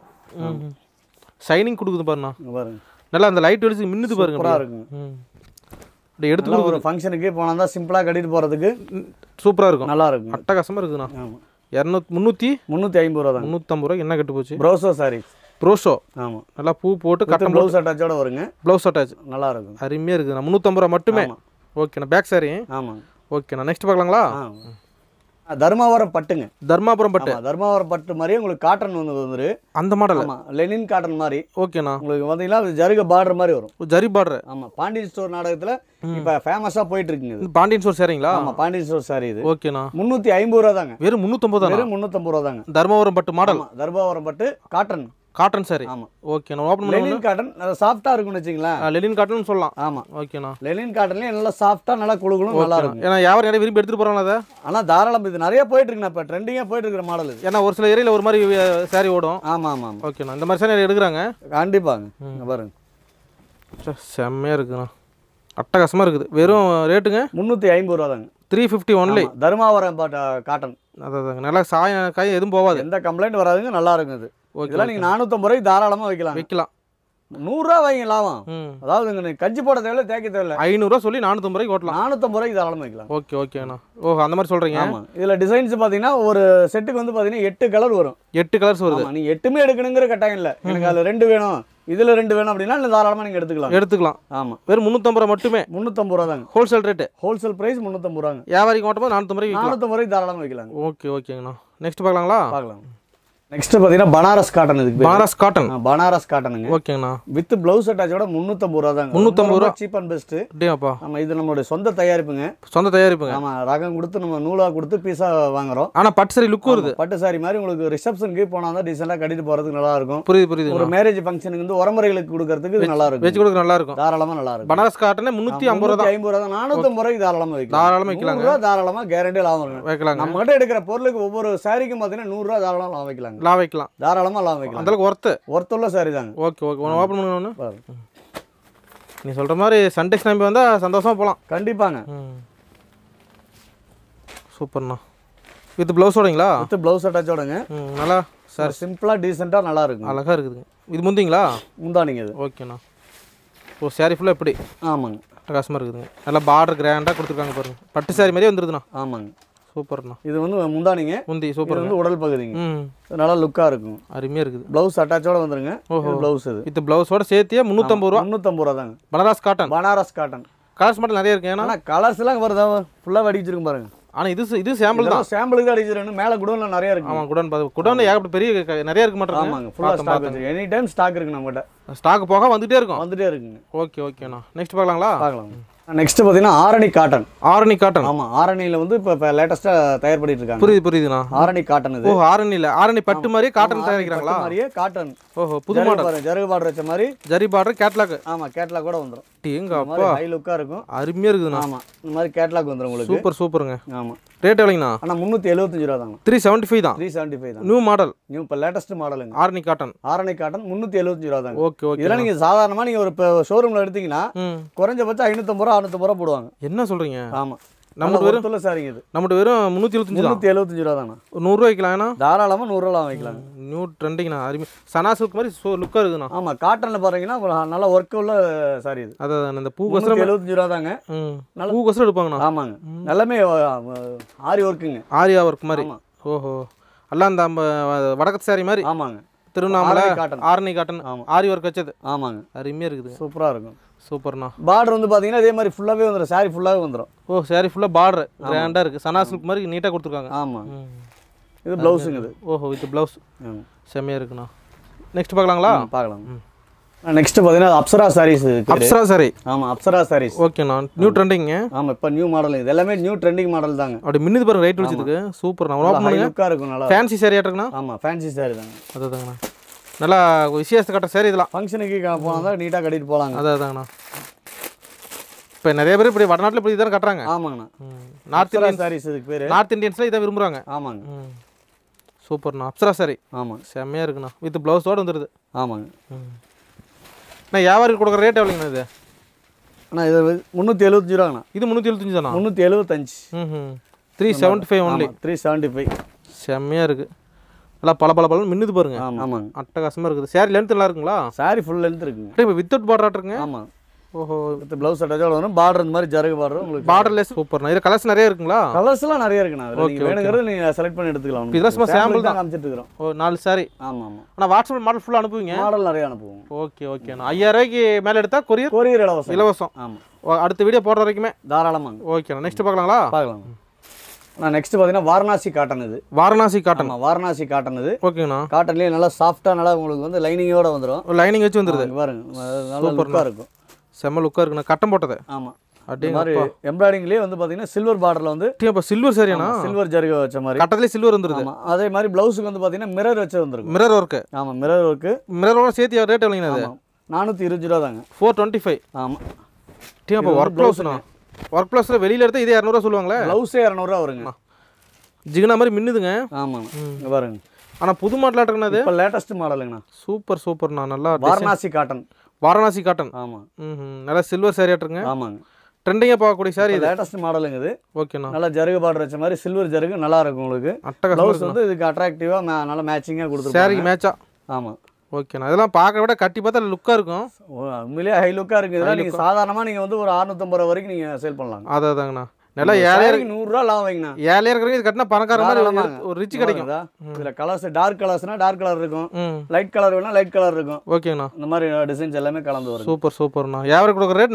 ஷைனிங் கொடுக்குது பாருண்ணா. பாருங்க நல்லா அந்த லைட் வெளிச்சு மின்னுது பாருங்க. சூப்பராக இருக்குங்க. அப்படி எடுத்து ஒரு ஃபங்க்ஷனுக்கு போனால் தான் சிம்பிளாக கட்டிட்டு போகிறதுக்கு சூப்பராக இருக்கும். நல்லா இருக்கும். அட்டகாசமாக இருக்குதுண்ணா. ஆமாம். 350 ரூபா தான். 350 என்ன கட்டு போச்சு? ப்ரோஷோ சாரீஸ். ப்ரோஷோ. ஆமாம். நல்லா பூ போட்டு கட்டம் ப்ளவுஸ் அட்டாச்சோட வருங்க. ப்ளவுஸ் அட்டாச் நல்லா இருக்கும். அருமையாக இருக்குதுண்ணா. 350 மட்டுமே. ஓகேண்ணா. பேக் சாரி. ஆமாங்க. ஓகேண்ணா. நெக்ஸ்ட் பார்க்கலாங்களா? தர்மாவரம் பட்டுங்க. தர்மாபுரம் பட்டு. தர்மாவரம் பட்டு மாதிரியே உங்களுக்கு காட்டன் வந்துரு அந்த மாடல். ஆமாம் லெனின் காட்டன் மாதிரி. ஓகேண்ணா. உங்களுக்கு பார்த்தீங்கன்னா ஜருக பார்டர் மாதிரி வரும். ஜரி பார்டர். ஆமாம் பாண்டியன் ஸ்டோர் நாடகத்தில் இப்போ ஃபேமஸாக போயிட்டு இருக்குங்க இது. பாண்டியன் ஸ்டோர் சாரிங்களா? ஆமாம் பாண்டியன் ஸ்டோர் சாரி இது. ஓகேண்ணா. 350 ரூபா தாங்க. வெறும் 350 தான். வெறும் 350 ரூபா தாங்க. தர்மாபுரம் பட்டு மாடல். தர்மாவரம் பட்டு காட்டன் சாரி. ஆமாம். ஓகேண்ணா. ஓப்பன் பண்ணி லெனின் காட்டன் நல்லா சாஃப்டாக இருக்கும்னு வச்சுங்களேன். லெனின் காட்டன் சொல்லலாம். ஆமாம். ஓகேண்ணா. லெனின் காட்டன்லேயே நல்லா சாஃப்டாக நல்லா குழுகுலும் நல்லா இருக்கும். ஏன்னா யாரும் நிறைய விரும்பி எடுத்துகிட்டு போகிறாங்க அதை. ஆனால் தாராளம் இது நிறைய போயிட்டு இருக்குண்ணா. இப்போ ட்ரெண்டிங்காக போயிட்டு இருக்கிற மாடல் இது. ஏன்னா ஒரு சில ஏரியாவில் ஒரு மாதிரி சாரி ஓடும். ஆமாம். ஓகேண்ணா. இந்த மாதிரி சாரி எடுக்கிறாங்க. கண்டிப்பாங்க. பாருங்க செம்மையாக இருக்குண்ணா. அட்டகாசமாக இருக்குது. வெறும் ரேட்டுங்க 350 ரூபா தாங்க. 350 ஒன்லி. தர்மாவரம் காட்டன். அதாங்க நல்லா காய் எதுவும் போகாது. எந்த கம்ப்ளைண்ட் வராதுங்க. நல்லா இருக்கும் இது. இதெல்லாம் நீங்கள் 450 ரூபாய்க்கு தாராளமாக வைக்கலாம். 100 ரூபா வைங்க லாபம். அதாவது நீங்கள் கஞ்சி போட தேவையில்ல, தேய்க்க தேவையில்ல. 500 சொல்லி 450 ரூபாய்க்கு ஓட்டலாம். 450 ரூபாய்க்கு தாராளமாக வைக்கலாம். ஓகேண்ணா. அந்த மாதிரி சொல்கிறீங்க. ஆமாம். இதில் டிசைன்ஸ் பார்த்தீங்கன்னா ஒரு செட்டுக்கு வந்து பார்த்தீங்கன்னா 8 கலர் வரும். 8 கலர்ஸ் வருது. நீங்கள் 8மே எடுக்கணுங்கிற கட்டாயம் இல்லை. எனக்கு அதில் 2 வேணும், இதில் 2 வேணும் அப்படின்னா தாராளமாக நீங்கள் எடுத்துக்கலாம். ஆமாம். வெறும் 350 ரூபா மட்டுமே. 350 ரூபா தாங்க ஹோல்சேல் ரேட்டு. ஹோல்சேல் ப்ரைஸ் 350 ரூபாங்க. வியாபாரிக்கு ஓட்டும்போது 450 ரூபாய்க்கு தாராளமாக வைக்கலாம். ஓகேங்கண்ணா. நெக்ஸ்ட் பார்க்கலாங்களா? பார்க்கலாம். நெக்ஸ்ட் பார்த்தீங்கன்னா பனாரஸ் காட்டன். இதுக்கு பனாரஸ் காட்டன். பனாரஸ் காட்டனுங்க. ஓகேங்கண்ணா. வித் ப்ளவுஸ் அட்டாச்சோட 350 ரூபா தாங்க. 350 ரூபா சீப் அண்ட் பெஸ்ட். டேப்பா. ஆமாம். இது நம்மளுடைய சொந்த தயாரிப்புங்க. ஆமாம். ரகம் கொடுத்து நம்ம நூலாக கொடுத்து பீஸாக வாங்குறோம். ஆனால் பட்டு சாரி லுக் வருது. பட்டு சாரி மாதிரி உங்களுக்கு ரிசப்ஷனுக்கு போனால் தான் டீசெண்டாக கட்டிட்டு போகிறதுக்கு நல்லா இருக்கும். புரியுது. ஒரு மேரேஜ் ஃபங்க்ஷனுக்கு வந்து உரமுறைகளுக்கு கொடுக்கறதுக்கு இது நல்லா இருக்கும். வச்சு கொடுக்க நல்லா இருக்கும். தாராளமாக நல்லா இருக்கும். பனாரஸ் காட்டன் 350 ரூபா. 50 ரூபா. 450 ரூபாய்க்கு தாராளமாக வைக்கலாம். தாராளமாக கேரண்டி லாபம் வைக்கலாம். நம்ம கிட்ட எடுக்கிற பொருளுக்கு ஒவ்வொரு சாரிக்கும் பார்த்தீங்கன்னா 100 ரூபா தாராளமாக லாபம் வைக்கலாம். அந்த அளவுக்கு ஒர்த்துள்ள சாரி தாங்க. ஓகே ஓப்பன் பண்ணுங்க. நீ சொல்ற மாதிரி சன்டெக்ஸ் நம்பி வந்தா சந்தோஷமா போலாம். கண்டிப்பாங்க. சூப்பர்ண்ணா. வித் ப்ளவுஸோடங்களா? வித் ப்ளவுஸ் அட்டாச்சோடங்க. நல்லா சார் சிம்பிளா டீசெண்டா நல்லா இருக்கும். அழகா இருக்குதுங்க. இது முந்திங்களா? முந்தானிங்க இது. ஓகேண்ணா. ஓ சாரி ஃபுல்லா எப்படி? ஆமாங்க. அட்டகாசமா இருக்குதுங்க. நல்லா பார்டர் கிராண்டா கொடுத்துருக்காங்க பாருங்க. பட்டு சாரி மாதிரியே வந்துருதுண்ணா. ஆமாங்க. சூப்பர்ண்ணா. இது வந்து முந்தானிங்க. முந்தி சூப்பர். வந்து உடல் பகுதிங்க. நல்லா லுக்கா இருக்கும். அருமையா இருக்குது. ப்ளவுஸ் அட்டாச்சோட வந்துருங்க. ப்ளவுஸ் இது. வித் ப்ளவுஸோட சேர்த்தியே 350 ரூபா. 350 ரூபா தாங்க. பனாரஸ் காட்டன். கலர்ஸ் மட்டும் நிறைய இருக்கு. ஏன்னா கலர்ஸ் எல்லாம் வருதா ஃபுல்லா அடிச்சிருக்கும் பாருங்க. ஆனா இது சாம்பிள் தான். சாம்பிளுக்கு தான் அடிச்சிருக்கணும். மேல குடோன்ல நிறைய இருக்கு. ஆமா குடோன் ஏகப்பட்ட பெரிய நிறைய இருக்கு மாட்டேங்க. ஆமாங்க. ஃபுல்லா ஸ்டாக் இருக்கு. எனி டைம் ஸ்டாக் இருக்கு நம்ம கிட்ட. ஸ்டாக் போக வந்துட்டே இருக்குங்க. ஓகேண்ணா. நெக்ஸ்ட் பார்க்கலாங்களா? பார்க்கலாம். நெக்ஸ்ட் பார்த்தீங்கன்னா ஆரணி காட்டன். ஆமா. ஆரணியில் வந்து இப்போ லேட்டஸ்ட்டாக தயார் பண்ணிட்டு இருக்காங்க. புரியுதுண்ணா. ஆரணி காட்டன் இது. ஆரணி பட்டு மாதிரியே காட்டன் தயாரிக்கிறாங்களா? மாதிரியே காட்டன். புது மாடல். ஜருகு பார்டர் வச்ச மாதிரி. Zari border catalog. ஆமா கேட்லாக் கூட வந்துரும். எங்க அப்பா ஹை லுக்கா இருக்கும். அருமையா இருக்குதுண்ணா. ஆமா இந்த மாதிரி கேட்லாக் வந்துரும் உங்களுக்கு. சூப்பருங்க. ஆமா. ரேட் எவ்வளவுங்கண்ணா? ஆனா 375 ரூபா தாங்க. 375 தான். 375 தான். New model. இப்போ லேட்டஸ்ட் மாடலுங்க. ஆரணி காட்டன் 375 ரூபா தாங்க. ஓகே. இதெல்லாம் நீங்க சாதாரணமா நீங்க ஒரு ஷோரூம்ல எடுத்தீங்கன்னா குறைஞ்சபட்சம் 550 ரூபா 600 ரூபா போடுவாங்க. என்ன சொல்றீங்க? ஆமா. நம்ம வெறும் சாரிங்க இது. நம்ம வெறும் 375 ரூபா தானா. 100 ரூபாய் வைக்கலாம்னா? தாராளமா 100 ரூபா வைக்கலாம். நியூ ட்ரெண்டிங்னா அருமை. சனாசுக்கு மாதிரி லுக்கா இருக்குதுண்ணா. ஆமா காட்டன்ல பாத்தீங்கன்னா நல்ல ஒர்க் உள்ள சாரி இது. அதான் அந்த பூ கஸ்டர் 75 ரூபா தாங்க. நல்ல பூ கஸ்டர் எடுப்பாங்கண்ணா. ஆமாங்க. எல்லாமே ஆரி ஒர்க்குங்க. ஆரியா ஒர்க் மாதிரி. ஓஹோ. எல்லாம் அந்த வடக்கத்து சாரி மாதிரி. ஆமாங்க. திருவண்ணாமலை ஆரணி காட்டன் ஆரி ஒர்க் வச்சது. ஆமாங்க, அருமையாக இருக்குது, சூப்பராக இருக்கும். சூப்பர்ண்ணா. பார்டர் வந்து பார்த்தீங்கன்னா இதே மாதிரி ஃபுல்லாகவே வந்துடும், சாரி ஃபுல்லாகவே வந்துடும். ஓ சாரி ஃபுல்லாக பார்டர் கிராண்டாக இருக்குது, சனா சில்க் மாதிரி நீட்டாக கொடுத்துருக்காங்க. ஆமாம், இது ப்ளவுஸுங்க இது. ஓஹோ வித் ப்ளவுஸ் செம்மையாக இருக்குண்ணா. நெக்ஸ்ட் பார்க்கலாங்களா? பார்க்கலாம். நெக்ஸ்ட் பார்த்தீங்கன்னா அப்சரா சாரீஸ். அப்சரா சாரி. ஆமாம், அப்சரா சாரீஸ். ஓகேண்ணா, நியூ ட்ரெண்டிங்க. ஆமாம், இப்போ நியூ மாடல், இது எல்லாமே நியூ ட்ரெண்டிங் மாடல் தாங்க. அப்படி மின்னுது பாருங்க, ரைட் வச்சதுக்கு சூப்பர்ண்ணா. ஓப்பன் பண்ணுங்க, லுக்காக இருக்கும், நல்லா ஃபேன்சி சாரி ஆட்டுங்கண்ணா. ஆமாம், ஃபேன்சி சாரி தாங்க. அதுதாங்கண்ணா, நல்லா விசேஷத்தை கட்ட சாரி இதெல்லாம். ஃபங்க்ஷனுக்கு போனால் தான் நீட்டாக கட்டிட்டு போகலாங்க. அதாங்கண்ணா. இப்போ நிறைய பேர் இப்படி வடநாட்டில் இப்படி இதான கட்டுறாங்க. ஆமாங்கண்ணா, நார்த் இந்தியன் சாரீஸ் இதுக்கு பேர். நார்த் இந்தியன்ஸில் இதை விரும்புகிறாங்க. ஆமாங்க, சூப்பர்ண்ணா. அப்சரா சாரி. ஆமாங்க, செம்மையாக இருக்குண்ணா, வித் ப்ளவுஸோடு வந்துடுது. ஆமாங்க. நான் வியாபாரிக்கு கொடுக்குற ரேட் எவ்வளோங்கண்ணா இது? அண்ணா இது 375 ரூபாங்கண்ணா. இது 375 தானா? 375. 375 ஒன்லி. 375. செம்மையாக இருக்குது, நல்லா பல பல பலன்னு மின்னுது பாருங்க. ஆமாங்க, அட்டகாசமாக இருக்குது. சாரி லென்த் நல்லா இருக்குங்களா? சாரி ஃபுல் லென்த் இருக்குங்க. இப்போ வித்தவுட் பார்டர் ஆட்டுருங்க. ஆமாம். ஓஹோ, வித் ப்ளவுஸ் அட்டாச்சோட வரும். பார்டர் இந்த மாதிரி ஜருகு பார்டர் உங்களுக்கு. பார்டர்லெஸ். சூப்பர்ண்ணா. இது கலர்ஸ் நிறைய இருக்குங்களா? கலர்ஸ்லாம் நிறைய இருக்குண்ணா. நீங்கள் வேணுங்கிறது நீங்கள் செலக்ட் பண்ணி எடுத்துக்கலாம். இதெல்லாம் சும்மா சாம்பிள் தான் காமிச்சிட்டு இருக்கிறோம். ஓ 4 சாரி. ஆமாம் ஆமாம். ஆனால் வாட்ஸ்அப்பில் மாடல் ஃபுல்லாக அனுப்புவீங்க? மாடல் நிறைய அனுப்புவோம். ஓகே ஓகேண்ணா. 5000 ரூபாய்க்கு மேலே எடுத்தால் கொரியர் இலவசம். இலவசம். ஆமாம், அடுத்த வீடியோ போடுற வரைக்குமே தாராளமாங்க. ஓகேண்ணா. நெக்ஸ்ட் பார்க்கலாங்களா? பார்க்கலாம். நான் நெக்ஸ்ட் பார்த்தீங்கன்னா வாரணாசி காட்டன். இது வாரணாசி காட்டன். வாரணாசி காட்டன். இது ஓகேண்ணா. காட்டன்லேயே நல்லா சாஃப்டாக, நல்லா உங்களுக்கு வந்து லைனிங்கோட வந்துடும். லைனிங் வச்சு வந்துடுது பாருங்க, நல்லா லுக்காக இருக்கும். செம்ம லுக்காக இருக்குண்ணா. கட்டம் போட்டது. ஆமாம், அதே மாதிரி எம்ப்ராய்டிங்லேயே வந்து பார்த்தீங்கன்னா சில்வர் பார்டரில் வந்து இப்போ சில்வர் சரியாண்ணா? சில்வர் ஜருக வச்ச மாதிரி கட்டத்துலேயே சில்வர் வந்துருது. ஆமாம், அதே மாதிரி ப்ளவுஸுக்கு வந்து பார்த்தீங்கன்னா மிரர் வச்சு வந்துருக்கும். Mirror work. ஆமாம், மிரர் ஒர்க்கு. மிரரோட சேர்த்து ரேட் எவ்வளோங்கண்ணா? அது 420 ரூபா தாங்க. 425. ஆமாம். இப்போ ஒர்க் ப்ளவுஸ்ண்ணா. ஒர்க் ப்ளவுஸில் வெளியில் எடுத்தால் இதே 200 சொல்லுவாங்களே? ப்ளவுஸே 200 வருங்க. ஜிகினா மாதிரி மின்னுதுங்க. ஆமாங்க, இங்கே பாருங்க. ஆனால் புது மாடல் ஆட்டுங்கண்ணா. அது இப்போ லேட்டஸ்ட் மாடலுங்கண்ணா. சூப்பர்ண்ணா. நல்லா வாரணாசி காட்டன். வாரணாசி காட்டன். ஆமாம். நல்லா சில்வர் சாரி ஆட்டுருங்க. ஆமாங்க, ட்ரெண்டிங்காக பார்க்கக்கூடிய சாரி. லேட்டஸ்ட் மாடலுங்க இது. ஓகேண்ணா. நல்லா ஜருகு பார்டர் வச்ச மாதிரி சில்வர் ஜருகு நல்லா இருக்கும் உங்களுக்கு. ப்ளவுஸ் வந்து இதுக்கு அட்ராக்டிவாக நல்லா மேட்சிங்காக கொடுத்துருக்காங்க. சாரிக்கு மேட்சா. ஆமாம். ஓகேண்ணா. இதெல்லாம் பார்க்க விட கட்டி பார்த்தா லுக்காக இருக்கும். உண்மையிலேயே ஹை லுக்காக இருக்குது. இதெல்லாம் நீங்கள் சாதாரணமாக நீங்கள் வந்து ஒரு 650 ரூபா வரைக்கும் நீங்கள் சேல் பண்ணலாம். அதாங்கண்ணா. நல்லா 7000 100 ரூபா லாபம் வைங்கண்ணா. 7000 இருக்கிறவங்க இது கட்டினா பணக்கார மாதிரி ஒரு ரிச் கிடைக்கும். இதில் கலர்ஸ் டார்க் கலர்ஸ்னா டார்க் கலர் இருக்கும், லைட் கலர் வேணா லைட் கலர் இருக்கும். ஓகேண்ணா. இந்த மாதிரி டிசைன்ஸ் எல்லாமே கலந்து வரும். சூப்பர்ண்ணா. வியாபாரம் கொடுக்குற ரேட்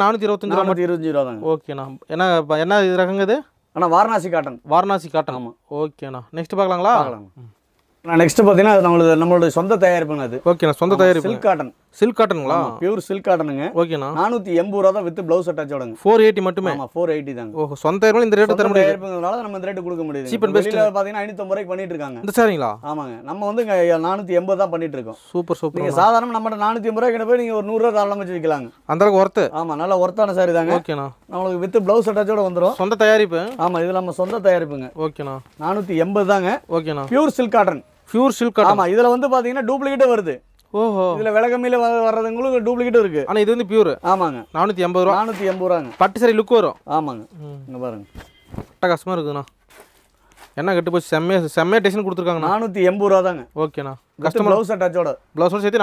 425 ரூபா தாங்க. ஓகேண்ணா. என்ன இது ரகங்க இது? ஆனால் வாரணாசி காட்டன். வாரணாசி காட்டன். ஆமாம். ஓகேண்ணா. நெக்ஸ்ட் பார்க்கலாங்களா? பார்க்கலாம். நெக்ஸ்ட் பார்த்தீங்கன்னா நம்மளோட சொந்த தயாரிப்புங்க அது. ஓகேண்ணா. சொந்த தயாரிப்பு. Silk cotton. சில்க் காட்டனுங்களா? பியூர் சில்க் காட்டனுங்க. ஓகேண்ணா. 480 ரூபா தான் வித் ப்ளவுஸ் அட்டாச்சோடங்க. 480 மட்டுமே. ஆமாம், 480 தாங்க. ஓஹோ, சொந்த தயாரிப்பு இந்த ரேட் தர முடியாது. தயாரிப்புங்கனால நம்ம இந்த ரேட் கொடுக்க முடியாது. Cheap and best. பார்த்தீங்கன்னா 550 ரூபாய்க்கு பண்ணிட்டு இருக்காங்க. இந்த சாரிங்களா? ஆமாங்க, நம்ம வந்து 480 தான் பண்ணிட்டு இருக்கோம். சூப்பர். நீங்க சாதாரண நம்ம 480 ரூபாய்க்கு போய் நீங்க ஒரு 100 ரூபா தாராளமா வச்சு விற்கலாங்க. அந்த அளவுக்கு ஒர்த்து. ஆமா, நல்ல ஒர்த்தான சாரி தாங்க. ஓகேண்ணா. நம்மளுக்கு வித் ப்ளவுஸ் அட்டாச்சோட வந்துடும். சொந்த தயாரிப்பு. ஆமா, இது நம்ம சொந்த தயாரிப்புங்க. ஓகேண்ணா. 480 தாங்க. ஓகேண்ணா. Pure silk cotton. Pure silk cotton. ஆமா, இதுல வந்து பாத்தீங்கன்னா டூப்ளிகேட் வருது. ஓஹோ, இதுல விலகமையில வர்றதுங்களுக்கு டூப்ளிகேட் இருக்கு. ஆனா இது வந்து பியூர். ஆமாங்க, 480 ரூபா. 480 ரூபாங்க. பட்டு சாரி லுக் வரும். ஆமாங்க, இங்க பாருங்க, அட்டகாசமா இருக்குண்ணா. என்ன கட்டு போச்சு, செம்மையா டிசைன் கொடுத்துருக்காங்கண்ணா. 480 ரூபா தாங்க. ஓகேண்ணா. கஸ்டமர் ப்ளவுஸ் அட்டாச்சோட ப்ளவுஸோட சேர்த்து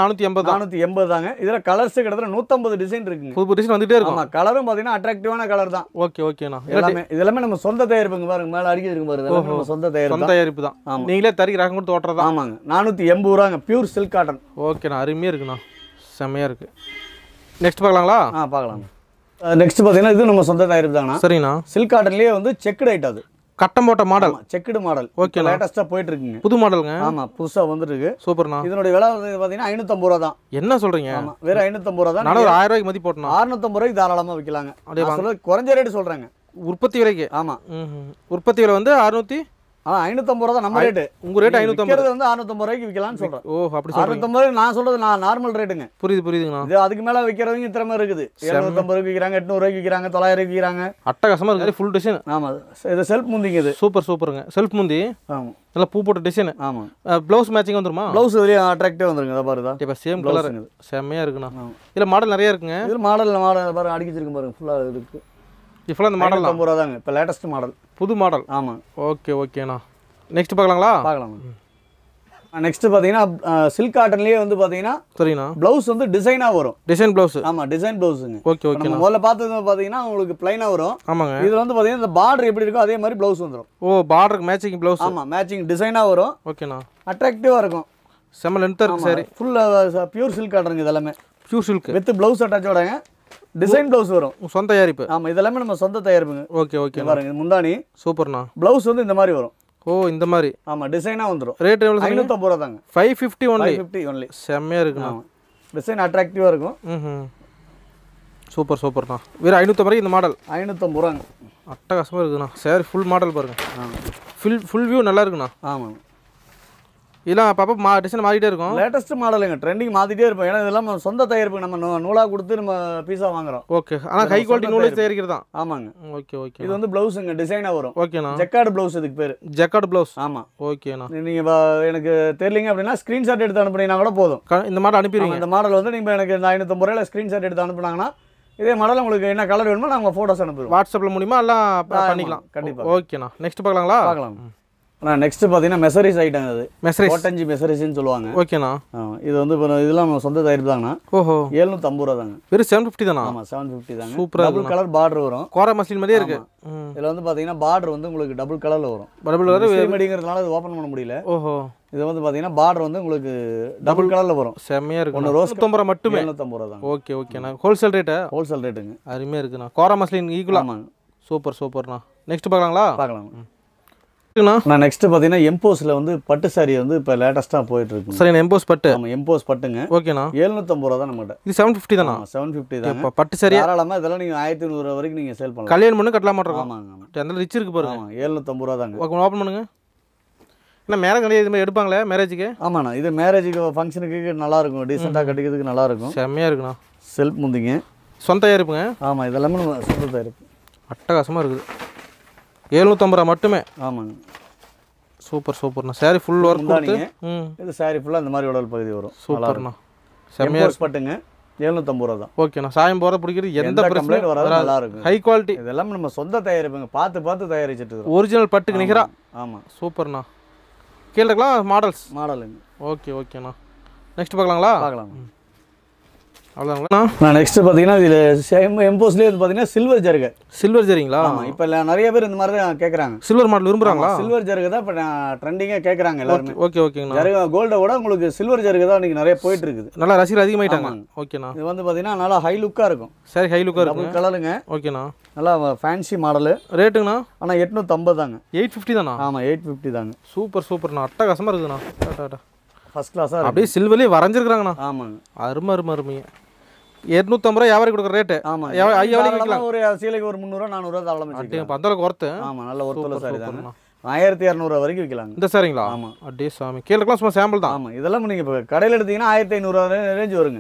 480 தாங்க. இதுல கலர்ஸ் கிட்டத்தட்ட 150 டிசைன் இருக்குங்க. புது டிசைன் வந்துட்டே இருக்கும். ஆமா, கலரும் பாத்தீங்கன்னா அட்ராக்டிவான கலர் தான். ஓகேண்ணா. இதெல்லாமே நம்ம சொந்த தயாரிப்புங்க. பாருங்க, மேல அடிக்கி இருக்கு பாருங்க, நம்ம சொந்த தயாரிப்பு தான். நீங்களே தறி ரகம் கொடுத்து ஓட்டுறதா? ஆமாங்க, 480 ரூபாங்க. Pure silk cotton. ஓகேண்ணா. அருமையா இருக்குண்ணா, செம்மையா இருக்கு. நெக்ஸ்ட் பார்க்கலாங்களா? பார்க்கலாம். நெக்ஸ்ட் பாத்தீங்கன்னா இது நம்ம சொந்த தயாரிப்பு தாங்கண்ணா. சரிண்ணா. சில்க் காட்டன்லயே வந்து செக்குடு ஐட்டம். அது கட்டம் போட்ட மாடல், செக்குடு மாடல். ஓகே, லேட்டஸ்டா போயிட்டு இருக்குங்க. புது மாடலுங்க. ஆமா, புதுசா வந்துருக்கு. சூப்பர்ண்ணா. இதனுடைய விலை வந்து பாத்தீங்கன்னா 550 ரூபா தான். என்ன சொல்றீங்க? ஆமா, வேற 550 ரூபா தான். நான் ஒரு 1000 ரூபாய்க்கு மதிப்பு போட்டேன். 650 ரூபாய்க்கு தாராளமா விற்கலாங்க. சொல்ல குறைஞ்ச ரேட் சொல்றேங்க, உற்பத்தி விலைக்கு. ஆமா, உற்பத்தி விலை வந்து 600. 550 ரூபா தான் நம்ம ரேட். உங்க ரேட் 550 வந்து 650 ரூபாய்க்கு விற்கலாம்னு சொல்றேன். ஓ, அப்படி சொல்றீங்க. 650 நான் சொல்றது நார்மல் ரேட்டுங்க. புரியுதுங்களா? இது அதுக்கு மேல விக்கிறவங்க இத்தனை இருக்குது. 750 ரூபாய்க்கு விக்கிறாங்க, 800 ரூபாய்க்கு விக்கிறாங்க, 900 ரூபாய்க்கு விக்கிறாங்க. அட்டகாசமா இருக்கு. Full design. ஆமா, இது செல்ஃப் முந்திங்க. இது சூப்பருங்க. செல்ஃப் முந்தி. ஆமா, நல்ல பூ போட்ட டிசைன். ஆமா, ப்ளவுஸ் மேட்சிங் வந்துருமா? ப்ளவுஸ் இதுலயே அட்ராக்டிவா வந்துருங்க. அத பாருங்க, இப்ப சேம் கலர். செமையா இருக்குண்ணா. இதுல மாடல் நிறைய இருக்குங்க. இதுல மாடல் பாருங்க, அடிக்கிச்சிருக்கு பாருங்க, ஃபுல்லா இருக்கு. இப்போ அந்த மாடல் 50 ரூபா தாங்க. இப்போ லேட்டஸ்ட் மாடல், புது மாடல். ஆமா, ஓகேண்ணா. நெக்ஸ்ட் பார்க்கலாங்களா? பார்க்கலாம். நெக்ஸ்ட் பார்த்தீங்கன்னா சில்க் காட்டன்லேயே வந்து பார்த்தீங்கன்னா சரிண்ணா, ப்ளவுஸ் வந்து டிசைனாக வரும். Design blouse. ஆமாம், டிசைன் ப்ளவுஸுங்க. ஓகே. முதல்ல பார்த்தது பார்த்தீங்கன்னா உங்களுக்கு பிளைனாக வரும். ஆமாங்க. இதில் வந்து பார்த்தீங்கன்னா இந்த பார்டர் எப்படி இருக்கோ அதே மாதிரி ப்ளவுஸ் வந்துடும். ஓ, பார்டருக்கு மேட்சிங் ப்ளவுஸ். ஆமாம், மேட்சிங் டிசைனாக வரும். ஓகேண்ணா. அட்ராக்டிவாக இருக்கும். செம்ம லென்த்தாக இருக்குது சாரி. ஃபுல்லாக பியூர் சில்க் காட்டனுங்க இதெல்லாமே. பியூர் சில்க் வித் ப்ளவுஸ் அட்டாச்சோடங்க. டிசைன் ப்ளவுஸ் வரும். சொந்த தயாரிப்பு. ஆமாம், இதெல்லாமே நம்ம சொந்த தயாரிப்புங்க. ஓகே ஓகே பாருங்க முந்தானி. சூப்பர்ண்ணா. ப்ளவுஸ் வந்து இந்த மாதிரி வரும். ஓ இந்த மாதிரி. ஆமாம், டிசைனாக வந்துடும். ரேட் எவ்வளோ? 550 ரூபா தாங்க. 550 ஒன்லி. 550 ஒன்லி. செம்மையாக இருக்குண்ணா. டிசைன் அட்ராக்டிவாக இருக்கும். சூப்பர் சூப்பர்ண்ணா. வெறும் 550 இந்த மாடல். 550 ரூபாங்க. அட்டகாசமாக இருக்குண்ணா. சரி ஃபுல் மாடல் பாருங்க. ஃபுல் வியூ நல்லா இருக்குண்ணா. ஆமாங்க. இதெல்லாம் அப்பப்போ டிசைன் மாறிட்டே இருக்கும். லேட்டஸ்ட் மாடலுங்க, ட்ரெண்டிங் மாற்றிட்டே இருப்போம். ஏன்னா இதெல்லாம் நம்ம சொந்த தயாரிப்பு, நம்ம நூலாக கொடுத்து நம்ம பீஸாக வாங்குறோம். ஓகே, ஆனால் ஹை குவாலிட்டி நூலே தயாரிக்கிறது தான். ஆமாங்க. Okay okay. இது வந்து ப்ளவுஸுங்க, டிசைனாக வரும். ஓகேண்ணா. ஜக்கார்டு ப்ளவுஸ் இதுக்கு பேர். Jacquard blouse. ஆமாம். ஓகேண்ணா. நீங்கள் எனக்கு தெரியலிங்க அப்படின்னா ஸ்க்ரீன்ஷாட் எடுத்து அனுப்புனீங்கன்னா கூட போதும். இந்த மாடல் அனுப்பிடுவீங்க. இந்த மாடல் வந்து நீங்கள் எனக்கு இந்த 550 ரூபாயில் ஸ்க்ரீன்ஷாட் எடுத்து அனுப்புனாங்கன்னா இதே மாடல் உங்களுக்கு என்ன கலர் வேணுமோ நாங்கள் ஃபோட்டோஸ் அனுப்புவோம். வாட்ஸ்அப்பில் மூலிமா எல்லாம் பண்ணிக்கலாம். கண்டிப்பாக. ஓகேண்ணா. நெக்ஸ்ட் பார்க்கலாங்களா? பார்க்கலாம். நெக்ஸ்ட் பார்த்தீங்கன்னா மெசரிஸ் ஐட்டம். அது கோட்டஞ்சி மெசரிஸ்ன்னு சொல்லுவாங்க. ஓகேண்ணா. இது வந்து இதெல்லாம் நம்ம சொந்த தயாரிப்பு தாங்கண்ணா. ஓஹோ. 750 ரூபா தாங்க. வெறும் 750 தானா? ஆமாம், 750 தாங்க. சூப்பராக டபுள் கலர் பார்டர் வரும். கோரா மஸ்லின் மாதிரியே இருக்கு. இதில் வந்து பார்த்தீங்கன்னா பார்டர் வந்து உங்களுக்கு டபுள் கலரில் வரும். டபுள் கலர் ரெடிமேடுங்கிறதுனால இது ஓப்பன் பண்ண முடியல. ஓஹோ. இது வந்து பார்த்தீங்கன்னா பார்டர் வந்து உங்களுக்கு டபுள் கலரில் வரும். செம்மையாக இருக்கு. 150 ரூபா மட்டுமே. 750 ரூபா தாங்க. ஓகே ஓகேண்ணா. Wholesale rate? ஹோல்சேல் ரேட்டுங்க. அருமையாக இருக்குண்ணா. கோரா மஸ்லின் ஈக்குவலா? ஆமாங்க. சூப்பர் சூப்பர்ண்ணா. நெக்ஸ்ட் பார்க்கலாங்களா? பார்க்கலாம். நான் நெக்ஸ்ட் பார்த்தீங்கன்னா எம்போஸில் வந்து பட்டு சாரி வந்து இப்போ லேட்டஸ்ட்டாக போயிட்டு இருக்கு. சரிண்ணா. எம்போஸ் பட்டு. ஆமாம், எம்போஸ் பட்டுங்க. ஓகேண்ணா. 750 ரூபா தான் நம்மகிட்ட. இது 750 தானா? 750 தான். பட்டு சாரி தாராளமாக இதெல்லாம் நீங்கள் 1500 ரூபா வரைக்கும் நீங்கள் சேல் பண்ணலாம். கல்யாணம் பண்ணி கட்டலாம் மாட்டோம். ஆமாங்க. அந்த ரிச் இருக்கு பாருங்க. ஆமாம், 750 ரூபா தாங்க. ஓப்பன் பண்ணுங்க. என்ன மேரேஜ் இது மாதிரி எடுப்பாங்களே மேரேஜுக்கு? ஆமாண்ணா, இது மேரேஜுக்கு ஃபங்க்ஷனுக்கு நல்லா இருக்கும். டீசெண்டாக கட்டிக்கிறதுக்கு நல்லா இருக்கும். செம்மையாக இருக்குண்ணா. செல்ஃப் முந்திங்க. சொந்த தயாரிப்புங்க. ஆமாம், இதெல்லாமே நம்ம சொந்த தயாரிப்பு. அட்டகாசமாக இருக்குது. 750 ரூபா மட்டுமே. ஆமாங்க. சூப்பர் சூப்பர்ண்ணா. சாரி ஃபுல் ஒர்க் கொடுத்து. இது சாரி ஃபுல்லாக இந்த மாதிரி உடல் பகுதி வரும். சூப்பர்ண்ணா. செம்மையாக பட்டுங்க. 750 ரூபா தான். ஓகேண்ணா. சாயம் போகிற பிடிக்கிறது எந்த பிரச்சனையும் வராது. நல்லா இருக்கும். High quality. இதெல்லாம் நம்ம சொந்த தயாரிப்புங்க. பார்த்து தயாரிச்சுட்டு இருக்கோம். ஒரிஜினல் பட்டுக்கு நிகரா. ஆமாம். சூப்பர்ண்ணா. கீழே இருக்கலாம் மாடலுங்க. ஓகே ஓகேண்ணா. நெக்ஸ்ட் பார்க்கலாங்களா? பார்க்கலாம். அவ்வளோதாங்களா? நான் நெக்ஸ்ட் பார்த்தீங்கன்னா இதில் எம்போஸ்லேயே வந்து பார்த்தீங்கன்னா சில்வர் ஜருகை. சில்வர் ஜரிங்களா? ஆமாம். இப்போ நிறைய பேர் இந்த மாதிரி தான் கேட்குறாங்க. சில்வர் மாடல் விரும்புகிறாங்களா? சில்வர் ஜருகை தான் இப்போ ட்ரெண்டிங்காக கேட்குறாங்க எல்லாருமே. ஓகே ஓகேங்கண்ணா. ஜருகை கோல்டை விட உங்களுக்கு சில்வர் ஜருகை தான் இன்றைக்கி நிறைய போயிட்டு இருக்குது. நல்லா ரசிகர் அதிகமாயிட்டாங்க. ஓகேண்ணா. இது வந்து பார்த்தீங்கன்னா நல்லா ஹை லுக்காக இருக்கும். சரி, ஹை லுக்காக இருக்கும். டபுள் கலருங்க. ஓகேண்ணா. நல்லா ஃபேன்சி மாடலு. ரேட்டுங்கண்ணா? ஆனால் 850 தாங்க. 850 தானா? ஆமாம், 850 தாங்க. சூப்பர்ண்ணா. அட்டகாசமாக இருக்குதுண்ணா. ஃபர்ஸ்ட் கிளாஸாக அப்படியே சில்வர்லேயே வரைஞ்சிருக்கிறாங்கண்ணா. ஆமாங்க. அருமைங்க. 250 ரூபா வியாபாரி கொடுக்குற ரேட்டு. ஆமாம். ஐயாயிரம் ஒரு சீலைக்கு ஒரு 300 400 தாராளமாக. அந்த அளவுக்கு ஒர்த்து. ஆமாம், நல்ல ஒர்த்துள்ள சாரி தாங்க. 1200 வரைக்கும் விற்கலாங்க. இந்த சாரிங்களா? ஆமாம். அப்படியே சாமி கீழே சும்மா சாம்பிள் தான். ஆமாம், இதெல்லாம் நீங்கள் இப்போ கடையில் எடுத்தீங்கன்னா 1500 ரேஞ்ச் வருங்க.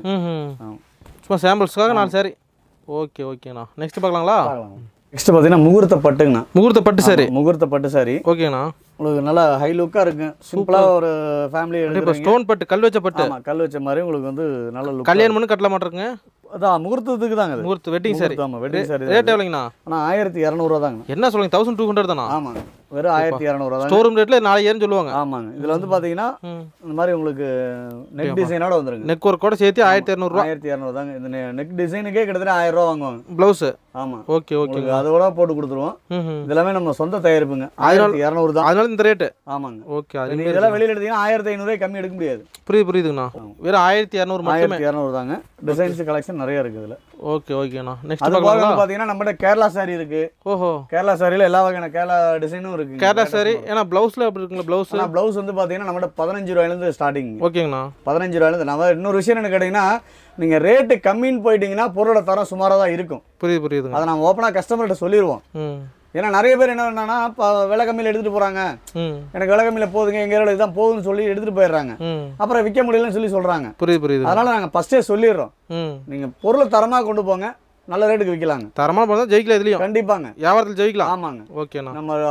சும்மா சாம்பிள்ஸ்க்காக 4 சாரி. ஓகேண்ணா. நெக்ஸ்ட் பார்க்கலாங்களா? நெக்ஸ்ட் பார்த்தீங்கன்னா முகூர்த்த பட்டுங்கண்ணா. முகூர்த்த பட்டு சாரி. முகூர்த்த பட்டு சாரி. ஓகேண்ணா. உங்களுக்கு நல்லா ஹை லுக்காக இருக்கும். சிம்பிளாக ஒரு ஃபேமிலி இப்போ ஸ்டோன் பட்டு கல் வச்ச பட்டு. ஆமாம், கல் வச்ச மாதிரி உங்களுக்கு வந்து நல்ல லுக். கல்யாணம் பண்ணி கட்டல மாட்டிருக்குங்க. அதான் முகூர்த்தத்துக்கு தாங்க. முகூர்த்த வெட்டிங் சாரி. ஆமாம், வெட்டிங் சாரி. ரேட் எவ்வளோங்கண்ணா? ஆனால் 1200 ரூபா தாங்க. என்ன சொல்லுங்க? 1200 தானா? ஆமாங்க, வெறும் 1200 ரூபா தான். ஸ்டோரூம் ரேட்ல 4000 சொல்லுவாங்க. ஆமாங்க. இதில் வந்து பார்த்தீங்கன்னா இந்த மாதிரி உங்களுக்கு நெக் டிசைனோட வந்துருங்க. நெக் ஒர்க் கூட சேர்த்து 1200 ரூபா. 1200 தாங்க. இந்த நெக் டிசைனுக்கே கிட்டத்தட்ட 1000 ரூபா வாங்குவாங்க. ப்ளவுஸ். ஆமாம். ஓகே அதோட போட்டு கொடுத்துருவோம். இதெல்லாமே நம்ம சொந்த தயாரிப்புங்க. 1200 தான். அதனால இந்த ரேட்டு. ஆமாங்க. ஓகே. இதெல்லாம் வெளியில் எடுத்தீங்கன்னா 1500 கம்மி எடுக்க முடியாது. புரியுதுங்கண்ணா. வெறும் 1200 மட்டுமே. 1200 தாங்க. டிசைன்ஸ் கலெக்ஷன் நிறைய இருக்குது இதில். ஓகேண்ணா. நெக்ஸ்ட் அது போக பார்த்தீங்கன்னா நம்மகிட்ட கேரளா சாரி இருக்கு. ஓஹோ. கேரளா சாரியில் எல்லா வகையான கேரளா டிசைனும் இருக்கு. கேரளா சாரி. ஏன்னா ப்ளவுஸில் எப்படி இருக்குங்களா? ப்ளவுஸ் வந்து பார்த்தீங்கன்னா நம்மகிட்ட 15 ரூபாயிலேருந்து ஸ்டார்டிங். ஓகேங்கண்ணா. 15 ரூபாயிலேருந்து. நம்ம இன்னொரு விஷயம் என்ன கேட்டிங்கன்னா நீங்கள் ரேட்டு கம்மின்னு போயிட்டீங்கன்னா பொருளோட தரம் சுமாராக தான் இருக்கும். புரியுது. அதை நம்ம ஓப்பனாக கஸ்டமர்கிட்ட சொல்லிடுவோம். ஏன்னா நிறைய பேர் என்னன்னா விலை கம்மியில் எடுத்துகிட்டு போகிறாங்க. எனக்கு விலை கம்மியில் போதுங்க, எங்கள் ஏரியாவில் இதுதான் போகுதுன்னு சொல்லி எடுத்துகிட்டு போயிடுறாங்க. அப்புறம் விற்க முடியலன்னு சொல்லி சொல்கிறாங்க. புரியுது. அதனால் நாங்கள் ஃபஸ்ட்டே சொல்லிடுறோம், நீங்கள் பொருளை தரமாக கொண்டு போங்க, நல்ல ரேட்டுக்கு விற்கலாங்க. தரமாக போனால் ஜெயிக்கலாம். இதுலையும் கண்டிப்பாங்க வியாபாரத்தில் ஜெயிக்கலாம். ஆமாங்க. ஓகேண்ணா.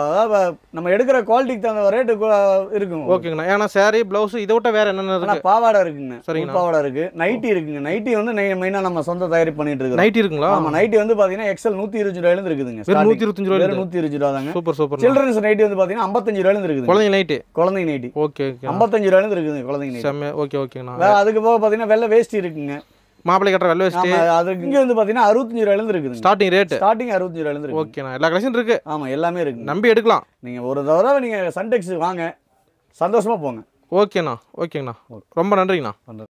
நம்ம எடுக்கிற குவாலிட்டிக்கு தகுந்த ரேட்டு இருக்குங்க. ஓகேங்கண்ணா. ஏன்னா சாரி ப்ளவுஸ் இதை விட்ட வேறு என்னென்ன இருக்கு? பாவாடை இருக்குங்க. சரிங்க. பாவாடை இருக்குது. நைட்டி இருக்குங்க. நைட்டி வந்து மெயினாக நம்ம சொந்த தயாரிப்பு பண்ணிட்டு இருக்கோம். நைட்டி இருக்குங்களா? ஆமாம். நைட்டி வந்து பார்த்தீங்கன்னா எக்ஸல் 125 ரூபாயிலேருந்து இருக்குதுங்க. 125 ரூபாய். 125 ரூபா தாங்க. சூப்பர். சில்ட்ரன்ஸ் நைட்டி வந்து பார்த்தீங்கன்னா 55 ரூபாயிலேருந்து இருக்குது. குழந்தைங்க நைட்டி. ஓகே. 55 ரூபாயிலேருந்து இருக்குதுங்க குழந்தைங்க நைட்டி. ஓகேங்கண்ணா. அதுக்கு போக பார்த்தீங்கன்னா வெள்ளை வேஷ்டி இருக்குங்க. மாப்பிள்ளை கட்டுற வெள்ளை வேஷ்டி. அதுக்கு இங்கே வந்து பார்த்தீங்கன்னா 65 ரூபாயிலேருந்து இருக்குது. ஸ்டார்டிங் 65 ரூபாயிலேருந்து இருக்குது. ஓகேண்ணா. எல்லா கலெக்ஷன் இருக்குது. ஆமாம், எல்லாமே இருக்குது. நம்பி எடுக்கலாம். நீங்கள் ஒரு தடவை நீங்கள் சன்டெக்ஸ் வாங்க, சந்தோஷமாக போங்க. ஓகேண்ணா ஓகேங்கண்ணா ரொம்ப நன்றிங்கண்ணா.